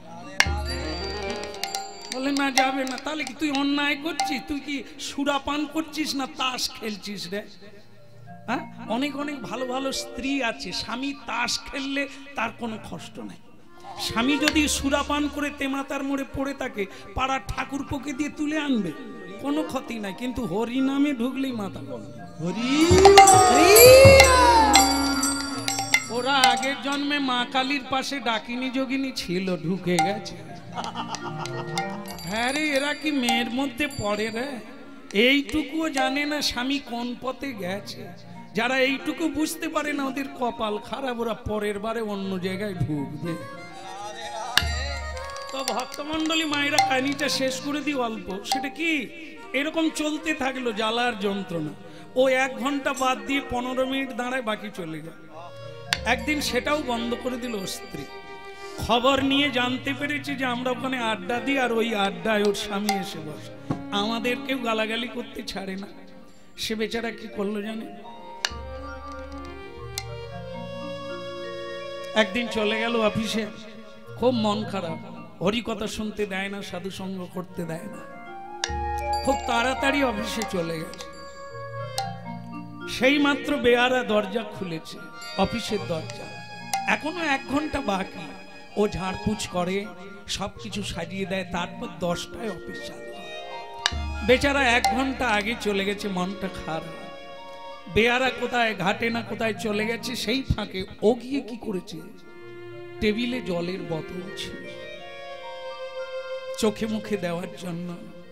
বলে না যাবে না। তাহলে কি তুই অন্যায় করছিস? তুই কি সুরাপান করছিস না তাস খেলছিস রে? হ্যাঁ, অনেক অনেক ভালো ভালো স্ত্রী আছে, স্বামী তাস খেললে তার কোনো কষ্ট নাই। স্বামী যদি সুরাপান করে তেমাতার মোড়ে পড়ে থাকে, পাড়ার ঠাকুরপোকে দিয়ে তুলে আনবে, কোনো ক্ষতি নাই। কিন্তু হরি নামে ঢুকলেই মাথা গরম। ওরা আগের জন্মে মা কালীর পাশে ডাকিনী যোগিনী ছিল, ঢুকে গেছে। হ্যাঁ রে, এরা কি মেয়ের মধ্যে পড়ে রে? এইটুকুও জানে না স্বামী কোন পথে গেছে। যারা এইটুকু বুঝতে পারে না ওদের কপাল খারাপ, ওরা পরের বারে অন্য জায়গায় ঢুকবে। তো ভক্তমন্ডলী মায়েরা কাহিনীটা শেষ করে দিই অল্প। সেটা কি? এরকম চলতে থাকলো জ্বালার যন্ত্রণা। ও 1 ঘন্টা বাদ দিয়ে 15 মিনিট দাঁড়ায়, বাকি চলে যায়। একদিন সেটাও বন্ধ করে দিল স্ত্রী। খবর নিয়ে জানতে পেরেছি যে আমরা ওখানে আড্ডা দিই, আর ওই আড্ডায় ওর স্বামী এসে বসে। আমাদেরকেও গালাগালি করতে ছাড়ে না। সে বেচারা কি করলো জানে? একদিন চলে গেল অফিসে, খুব মন খারাপ, হরি কথা শুনতে দেয় না, সাধু সঙ্গ করতে দেয় না, খুব তাড়াতাড়ি অফিসে চলে গেছে। সেই মাত্র বেয়ারা দরজা খুলেছে, অফিসের দরজা, এখনো 1 ঘন্টা বাকি। ও ঝাড়পুছ করে, সবকিছু সাজিয়ে দেয়, তারপর 10টায় অফিস চালু হয়। বেচারা 1 ঘন্টা আগে চলে গেছে, মনটা খারাপ। বেয়ারা কোথায় ঘাটে না কোথায় চলে গেছে। সেই ফাঁকে ও গিয়ে কি করেছে, টেবিলে জলের বোতল ছিল, চোখে মুখে দেওয়ার জন্য।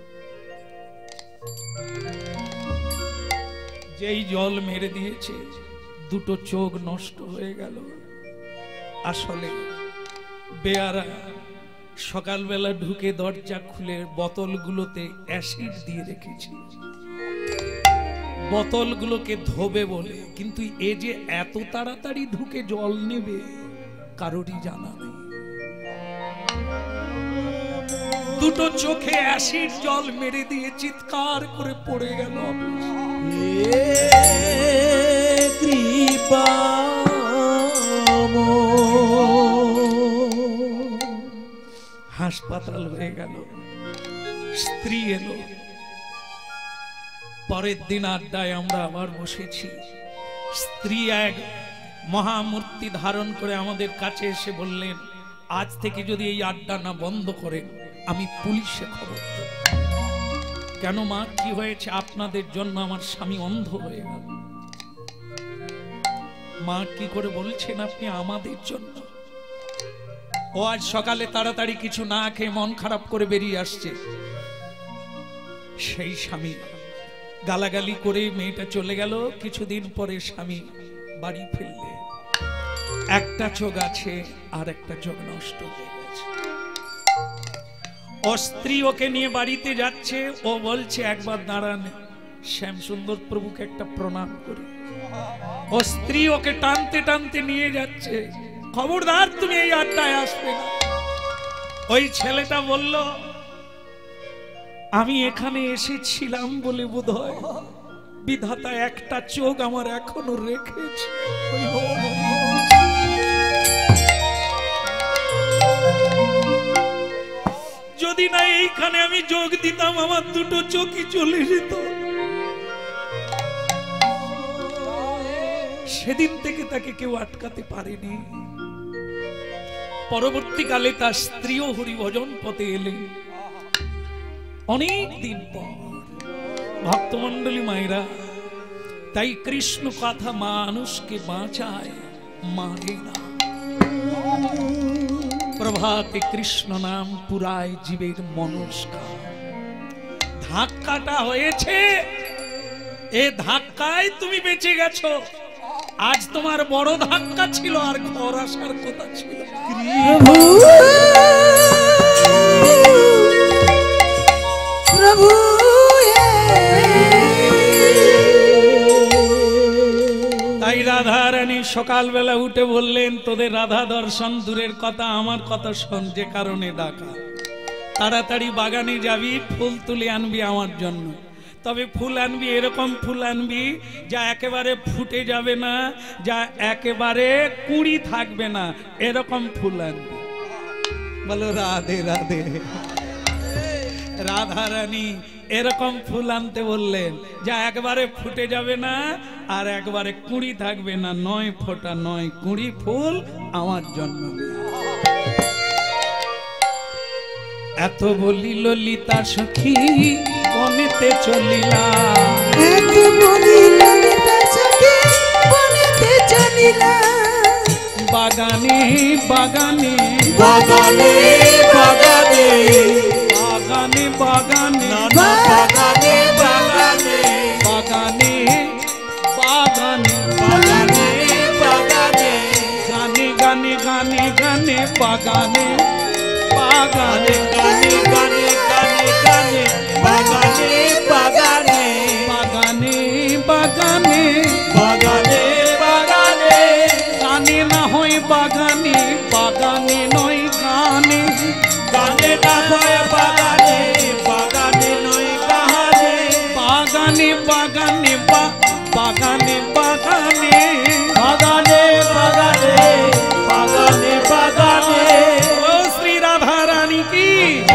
যেই জল মেরে দিয়েছে, 2টো চোখ নষ্ট হয়ে গেল। আসলে বেয়ারা সকালবেলা ঢুকে দরজা খুলে বোতলগুলোতে অ্যাসিড দিয়ে রেখেছে, বোতলগুলোকে ধোবে বলে। কিন্তু এ যে এত তাড়াতাড়ি ঢুকে জল নেবে কারোরই জানা নেই। 2টো চোখে অ্যাসিড জল মেরে দিয়ে চিৎকার করে পড়ে গেল। কৃপা হাসপাতাল হয়ে গেল। স্ত্রী এলো। পরের দিন আড্ডায় আমরা আবার বসেছি। স্ত্রী এক মহামূর্তি ধারণ করে আমাদের কাছে এসে বললেন, আজ থেকে যদি এই আড্ডা না বন্ধ করেন আমি পুলিশে খবর দেব। কেন মা, কি হয়েছে? আপনাদের জন্য আমার স্বামী অন্ধ হয়ে গেল। মা কি করে বলছেন আপনি আমাদের জন্য? ও আজ সকালে তাড়াতাড়ি কিছু না খেয়ে মন খারাপ করে বেরিয়ে আসছে। সেই স্বামী গালাগালি করে মেয়েটা চলে গেল। কিছুদিন পরে স্বামী বাড়ি ফিরলে, একটা চোখ আছে আর একটা চোখ নষ্ট হয়ে গেছে। ও স্ত্রী ওকে নিয়ে বাড়িতে যাচ্ছে। ও বলছে, একবার দাঁড়ান, শ্যামসুন্দর প্রভুকে একটা প্রণাম করি। ও স্ত্রী ওকে টানতে টানতে নিয়ে যাচ্ছে, খবরদার তুমি এই আড্ডায় আসবে না। ওই ছেলেটা বলল, আমি এখানে এসেছিলাম বলে বোধহয় বিধাতা একটা চোখ আমার এখনো রেখেছে। যদি না এইখানে আমি যোগ দিতাম, আমার 2টো চোখই চলে যেত। সেদিন থেকে তাকে কেউ আটকাতে পারেনি। পরবর্তীকালে তার স্ত্রীও হরিভজন পথে এলেন অনেক দিন পর। ভক্তমন্ডলী মায়েরা, তাই কৃষ্ণ কথা মানুষকে বাঁচায়, মারে না। প্রভাতে কৃষ্ণ নাম পুরায় জীবের মনস্কার। ধাক্কাটা হয়েছে, এ ধাক্কায় তুমি বেঁচে গেছো। আজ তোমার বড় ধাক্কা ছিল, আর ঘর আসার কথা ছিল। প্রভু তাই রাধা রানী সকালবেলা উঠে বললেন, তোদের রাধা দর্শন দূরের কথা, আমার কথা শোন। যে কারণে ডাকা, তাড়াতাড়ি বাগানে যাবি, ফুল তুলে আনবি আমার জন্য। তবে ফুল আনবি, এরকম ফুল আনবি যা একেবারে ফুটে যাবে না, যা একেবারে কুঁড়ি থাকবে না, এরকম ফুল আনবি। বলো রাধে রাধে। রাধা রানী এরকম ফুল আনতে বললেন যা একবারে ফুটে যাবে না আর একবারে কুঁড়ি থাকবে না। 9 ফোঁটা 9 কুঁড়ি ফুল আমার জন্য। এত বলি ললিতা সখী বনেতে চলিলা, এত বলি ললিতা সখী বনেতে চলিলা। বাগানে বাগানে বাগানে বাগানে বাগানে বাগানে বাগানে বাগানে বাগানে বাগানে বাগানে বাগানে গানে গানে গানে গানে বাগানে বাগানে গানে গানে গানে গানে বাগানে বাগানে বাগানে বাগানে বাগানে বাগানে গানে না হয় বাগানে, বাগানে নয় গানে, গানে না হয় বাগানে, বাগানে নয় গানে, বাগানে বাগানে বাগানে বাগানে বাগানে বাগানে বাগানে বাগানে। ও শ্রী রাধা রানী কি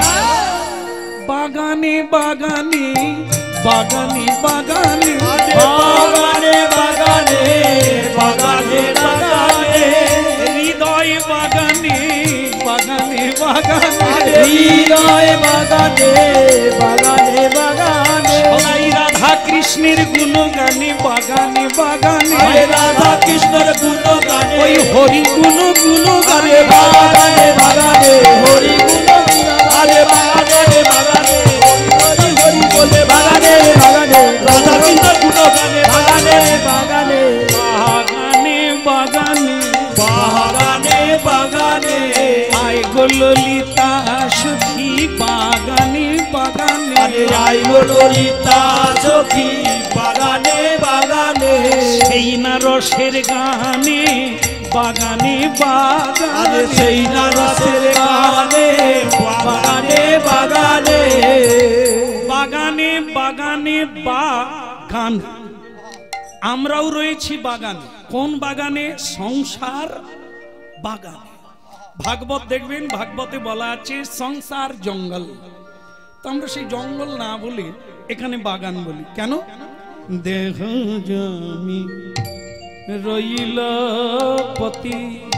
বাগানে বাগানে বাগানে বাগানে বাগানে বাগানে বাগানে বাগানে হৃদয় বাগানে বাগানে বাগানে হৃদয় বাগানে বাগানে বাগানে সবাই রাধা কৃষ্ণের গুণগানে বাগানে বাগানে রাধা কৃষ্ণের গুণগানে ওই হরি গুণগানে বাগানে বাগানে হরি গুণগানে বাগানে বাগানে হরি হরি বলে বাগানে বাগানে রাধা কৃষ্ণের গুণগানে বাগানে বাগানে বাগানে বাগানে বাগানে বাগানে আয় গো ললিতা সখী বাগানে বাগানে আয় গো ললিতা সখী বাগানে বাগানে সেই না রসের গানে বাগানে বাগানে সেই না রসের গানে বাগানে বাগানে বাগানে বাগানে বাগান আমরাও রয়েছি বাগানে। কোন বাগানে? সংসার বাগানে। ভাগবত দেখবেন, ভাগবতে বলা আছে সংসার জঙ্গল, তো আমরা সেই জঙ্গল না বলে এখানে বাগান বলি। কেন? দেহ জমি রইল পতি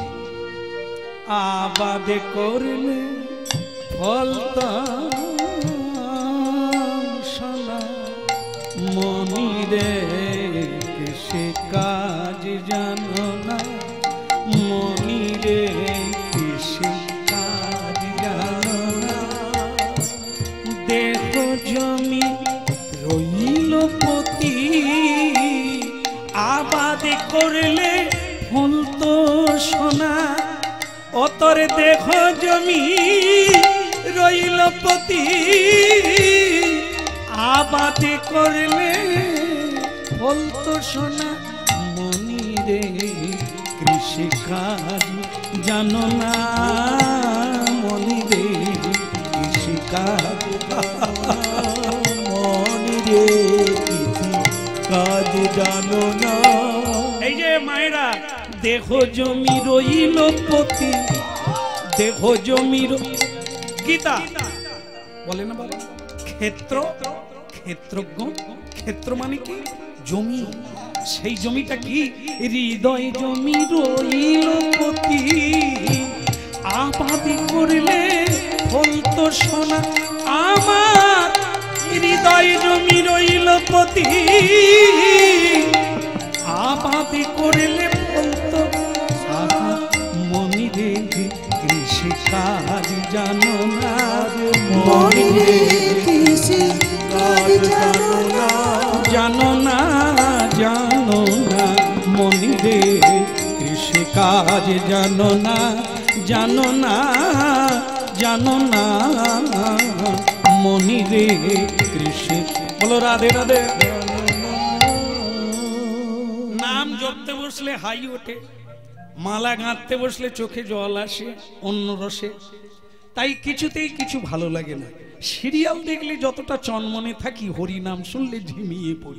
আবাদে করলে ফল সোনা মনিরে সে কাজ জানো না, মনিরে সে কাজ জানো না। দেহ জমি রইল পতি আবাদে করলে ফল তো সোনা। অতর দেহ জমি রইল পতি আবাদে করলে ফল তো সোনা, মনিরে কৃষি কাজ জানো না, মনিরে কৃষি কাজ মনিরে কৃষি কাজ জানো না। এই যে মায়েরা, দেহ জমি রইল পতি, দেহ জমি গীতা বলে না বাবা, ক্ষেত্র ক্ষেত্রজ্ঞ, ক্ষেত্র মানে কি? জমি। সেই জমিটা কি? হৃদয় জমি রইল পতি আবাদি করলে ফল তো সোনা। আমার হৃদয় জমি রইল পতি আবাদি করলে ফল তো সোনা, মনিরে কৃষি কাজ জানো না, মনিরে কৃষি কাজ জানো না, জানো না জানো না, মনিরে কৃষি কাজ জানো না, জানো না জানো না, মনিরে কৃষি। বলো রাধে রাধে। নাম জপতে বসলে হাই ওঠে, মালা গাঁথতে বসলে চোখে জল আসে অন্য রসে, তাই কিছুতেই কিছু ভালো লাগে না। সিরিয়াল দেখলে যতটা চনমনে থাকি, হরি নাম শুনলে ঝিমিয়ে পড়ি।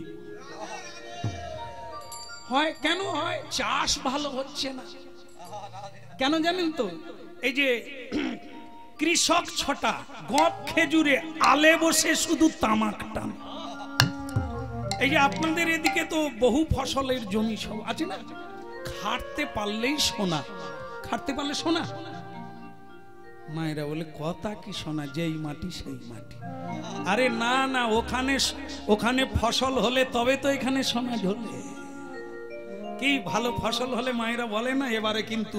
হয় কেন হয়? চাষ ভালো হচ্ছে না। কেন জানেন তো? এই যে কৃষক ছটা গপ খেজুরে আলে বসে শুধু তামাক টান। এই যে আপনাদের এদিকে তো বহু ফসলের জমি সব আছে না, খাটতে পারলেই সোনা, খাটতে পারলে সোনা। মায়েরা বলে কথা কি সোনা, যেই মাটি সেই মাটি। আরে না না, ওখানে ওখানে ফসল হলে তবে তো এখানে সোনা ঝরবে। কি ভালো ফসল হলে মায়েরা বলে না এবারে কিন্তু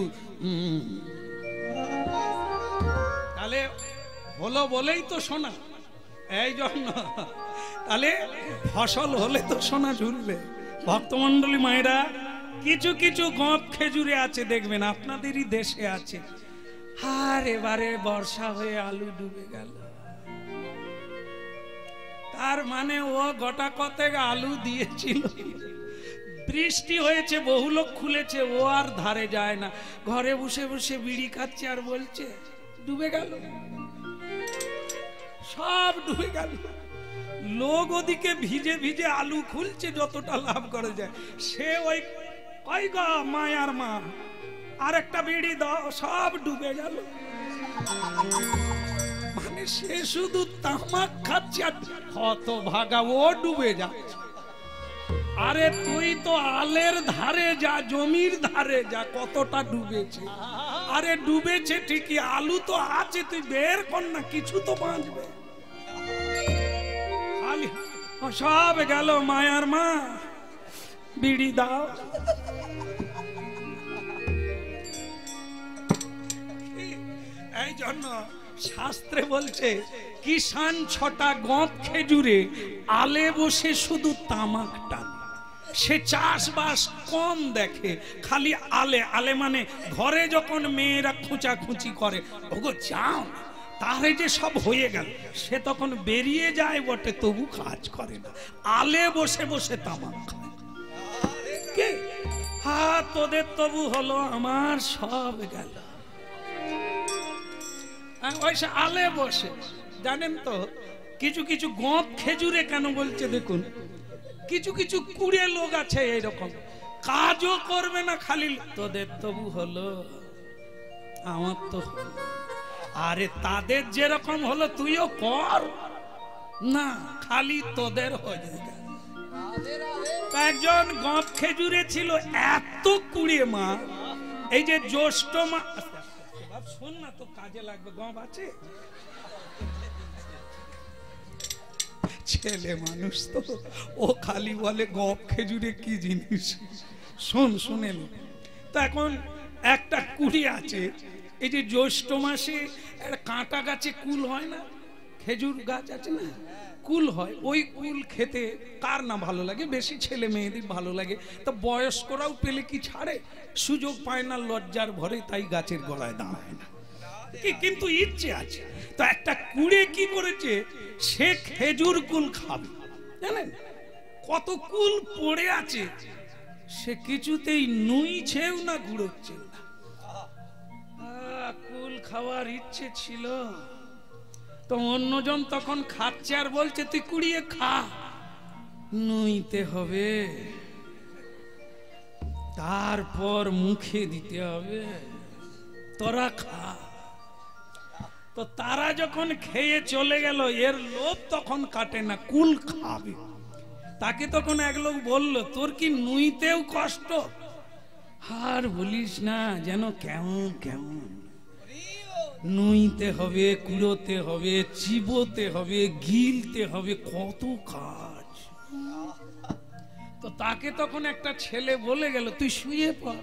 তাহলে হলো বলেই তো সোনা, এই জন্য তাহলে ফসল হলে তো সোনা ঝুলবে। ভক্তমন্ডলী মায়েরা, কিছু কিছু গপ খেজুরে আছে দেখবেন আপনাদেরই দেশে আছে, আর এবারে বর্ষা হয়ে আলু ডুবে গেল। আর মানে ও গোটা কতেক আলু দিয়েছিল, বৃষ্টি হয়েছে, বহু লোক খুলেছে, ও আর ধারে যায় না, ঘরে বসে বসে বিড়ি খাচ্ছে আর বলছে ডুবে গেল, সব ডুবে গেল। লোক ওদিকে ভিজে ভিজে আলু খুলছে যতটা লাভ করে যায়, সে ওই কই গো মায়ার মা আর একটা বিড়ি দাও, সব ডুবে গেল। মানে সে শুধু তামাক খাচ্ছে আর হতভাগা ও ডুবে যাচ্ছে। আরে তুই তো আলের ধারে যা, জমির ধারে যা, কতটা ডুবেছে। আরে ডুবেছে ঠিকই, আলু তো আছে, তুই বের কর না, কিছু তো বাঁচবে। খালি সব গেল, মায়ার মা বিড়ি দাও। এই জন্য শাস্ত্রে বলছে কিষান ছটা গঁত খেজুরে আলে বসে শুধু তামাক টানে। সে চাষবাস কম দেখে, খালি আলে। আলে মানে ঘরে যখন মেয়েরা খুঁচাখুচি করে, ওগো যাও, তারে যে সব হয়ে গেল, সে তখন বেরিয়ে যায় বটে, তবু কাজ করে না, আলে বসে বসে তামাক খায়। কে হা তোদের তবু হলো, আমার সব গেল। ওইসে আলে বসে। জানেন তো কিছু কিছু গঁত খেজুরে কেন বলছে দেখুন, কিছু কিছু কুড়ে লোক আছে এইরকম, কাজও করবে না, খালি তোদের তবু হলো, আমার তো হলো। আরে তাদের যেরকম হলো তুইও কর না, খালি তোদের হয়ে গেল। একজন গঁত খেজুরে ছিল এত কুড়ে মা, এই যে জ্যৈষ্ঠ মা, শোন না তো কাজে লাগবে, গপ আছে, ছেলে মানুষ তো, ও খালি বলে গপ খেজুরে কি জিনিস, শোন শুনেন। তো এখন একটা কুড়ি আছে, এই যে জ্যৈষ্ঠ মাসে একটা কাঁটা গাছে কুল হয় না, খেজুর গাছ আছে না, কুল হয়, ওই কুল খেতে কার না ভালো লাগে, বেশি ছেলে মেয়েদের ভালো লাগে। তো বয়স্করাও পেলে কি ছাড়ে, সুযোগ পায় না লজ্জার ভরে, তাই গাছের গলায় দাঁড়ায় না, কিন্তু ইচ্ছে আছে। তো একটা কুড়ে কি করেছে, সে খেজুর কুল খাবে, জানেন কত কুল পড়ে আছে, সে কিছুতেই নুইছেও না, গুড়োচ্ছেও না। কুল খাওয়ার ইচ্ছে ছিল, তো অন্যজন তখন খাচ্ছে আর বলছে তুই কুড়িয়ে খা, নুইতে হবে, তারপর মুখে দিতে হবে, তোরা খা। তো তারা যখন খেয়ে চলে গেল, এর লোভ তখন কাটে না, কুল খাবে। তাকে তখন এক লোক বলল, তোর কি নুইতেও কষ্ট? আর বলিস না, যেন কেমন কেমন, নুইতে হবে, কুড়োতে হবে, চিবোতে হবে, গিলতে হবে, কত কাজ। তো তাকে তখন একটা ছেলে বলে গেল, তুই শুয়ে পড়।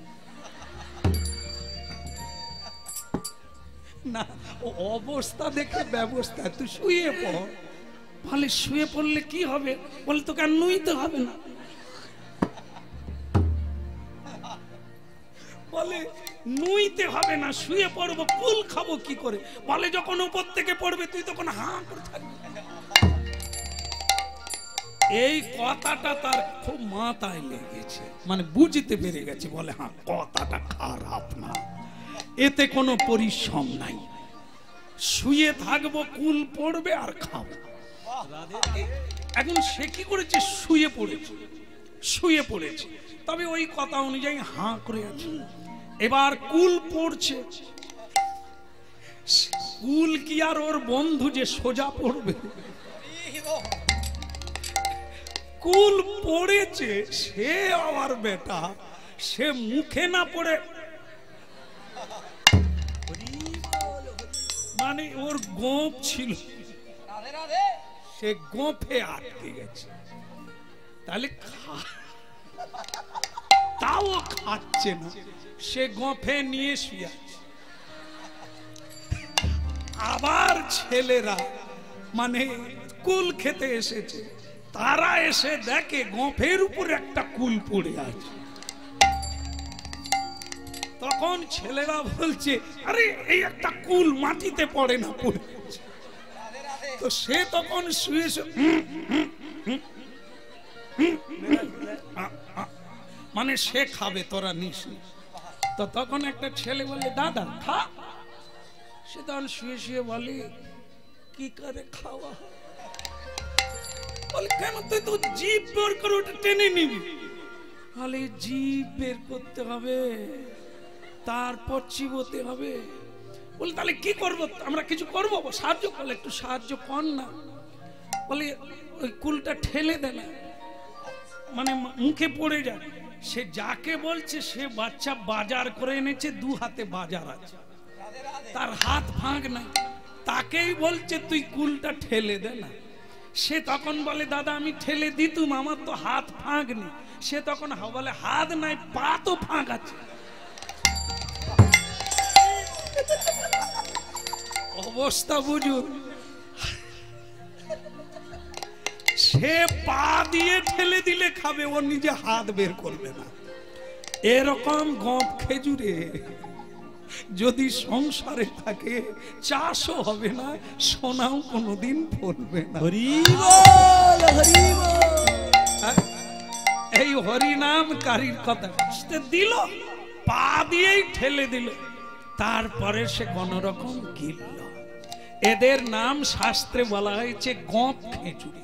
না, ও অবস্থা দেখে ব্যবস্থা, তুই শুয়ে পড়। বলে শুয়ে পড়লে কি হবে? বলে তোকে আর নুইতে হবে না। বলে নুইতে হবে না, শুয়ে পড়বো, কুল খাবো কি করে? বলে যখন উপর থেকে পড়বে তুই তখন হাঁ করে থাকবি। এই কথাটা তার খুব মাথায় লেগেছে, মানে বুঝতে পেরে গেছে। বলে হ্যাঁ, কথাটা খারাপ না, এতে কোনো পরিশ্রম নাই, শুয়ে থাকবো, কুল পড়বে আর খাবো। এখন সে কি করেছে, শুয়ে পড়েছে, শুয়ে পড়েছে, তবে ওই কথা অনুযায়ী হাঁ করে আছে। এবার কুল পড়ছে, কুল কি আর ওর বন্ধু যে সোজা পড়বে? কুল পড়েছে, সে আমার বেটা, সে মুখে না পড়ে, মানে ওর গোঁফ ছিল, সে গোঁফে আটকে গেছে। তাহলে তাও খাচ্ছে না, সে গোঁফে নিয়ে শুয়ে আছে। আবার ছেলেরা মানে কুল খেতে এসেছে, তারা এসে দেখে গোঁফের উপর একটা কুল পড়ে আছে। তখন ছেলেরা বলছে, আরে এই একটা কুল মাটিতে পড়ে না, পড়ে। তো সে তখন শুয়ে মানে সে খাবে, তোরা নিস না। তো তখন একটা ছেলে বলে দাদা খা। সে তখন শুয়ে শুয়ে বলে কি করে খাওয়া? বলে কেন, তুই তো জিভ বের করে ওটা টেনে নিবি। বলে জিভ বের করতে হবে, তারপর চিবোতে হবে। বলে তাহলে কি করবো, আমরা কিছু করবো, সাহায্য করলে একটু সাহায্য কর না। বলে ওই কুলটা ঠেলে দে না, মানে মুখে পড়ে যায়। সে যাকে বলছে সে বাচ্চা বাজার করে এনেছে, 2 হাতে বাজার আছে, তার হাত ফাঁক নাই, তাকেই বলছে তুই কুলটা ঠেলে দে না। সে তখন বলে দাদা আমি ঠেলে দিতুম, আমার তো হাত ফাঁক নেই। সে তখন বলে হাত নাই, পা তো ফাঁক আছে। অবস্থা বুঝুন, সে পা দিয়ে ঠেলে দিলে খাবে, ও নিজে হাত বের করবে না। এরকম গপ খেজুরে যদি সংসারে থাকে, চাষও হবে না, সোনাও কোনোদিন ফলবে না। এই হরিনাম কারীর কথা দিল, পা দিয়েই ঠেলে দিল, তারপরে সে কোন রকম গিলল। এদের নাম শাস্ত্রে বলা হয়েছে গপ খেজুরি।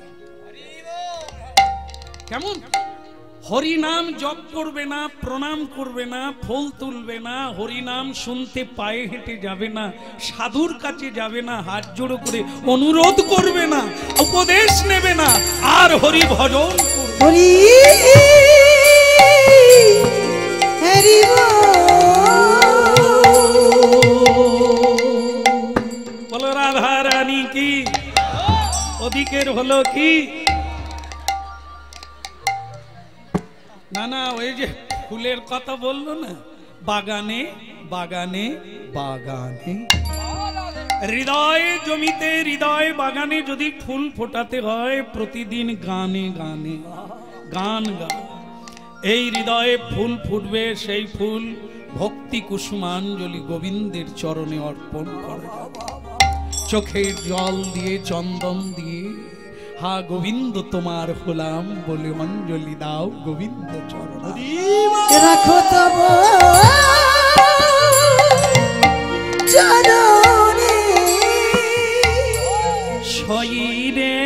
কেমন? হরিনাম জপ করবে না, প্রণাম করবে না, ফুল তুলবে না, হরিনাম শুনতে পায়ে হেঁটে যাবে না, সাধুর কাছে যাবে না, হাত জোড়ো করে অনুরোধ করবে না, উপদেশ নেবে না, আর হরি ভজন হরি হরি বলো রাধা রানী কি, ওদিকের হলো কি না। না ওই যে ফুলের কথা বললো না, বাগানে বাগানে বাগানে, হৃদয়ে জমিতে হৃদয় বাগানে যদি ফুল ফোটাতে হয়, প্রতিদিন গানে গানে গান গা। এই হৃদয়ে ফুল ফুটবে, সেই ফুল ভক্তি কুসুমাঞ্জলি গোবিন্দের চরণে অর্পণ করা যাবে। চোখের জল দিয়ে, চন্দন দিয়ে, হা গোবিন্দ তোমার হলাম বলে অঞ্জলি দাও গোবিন্দ চরণ রাখো তব চরণে। শরীরে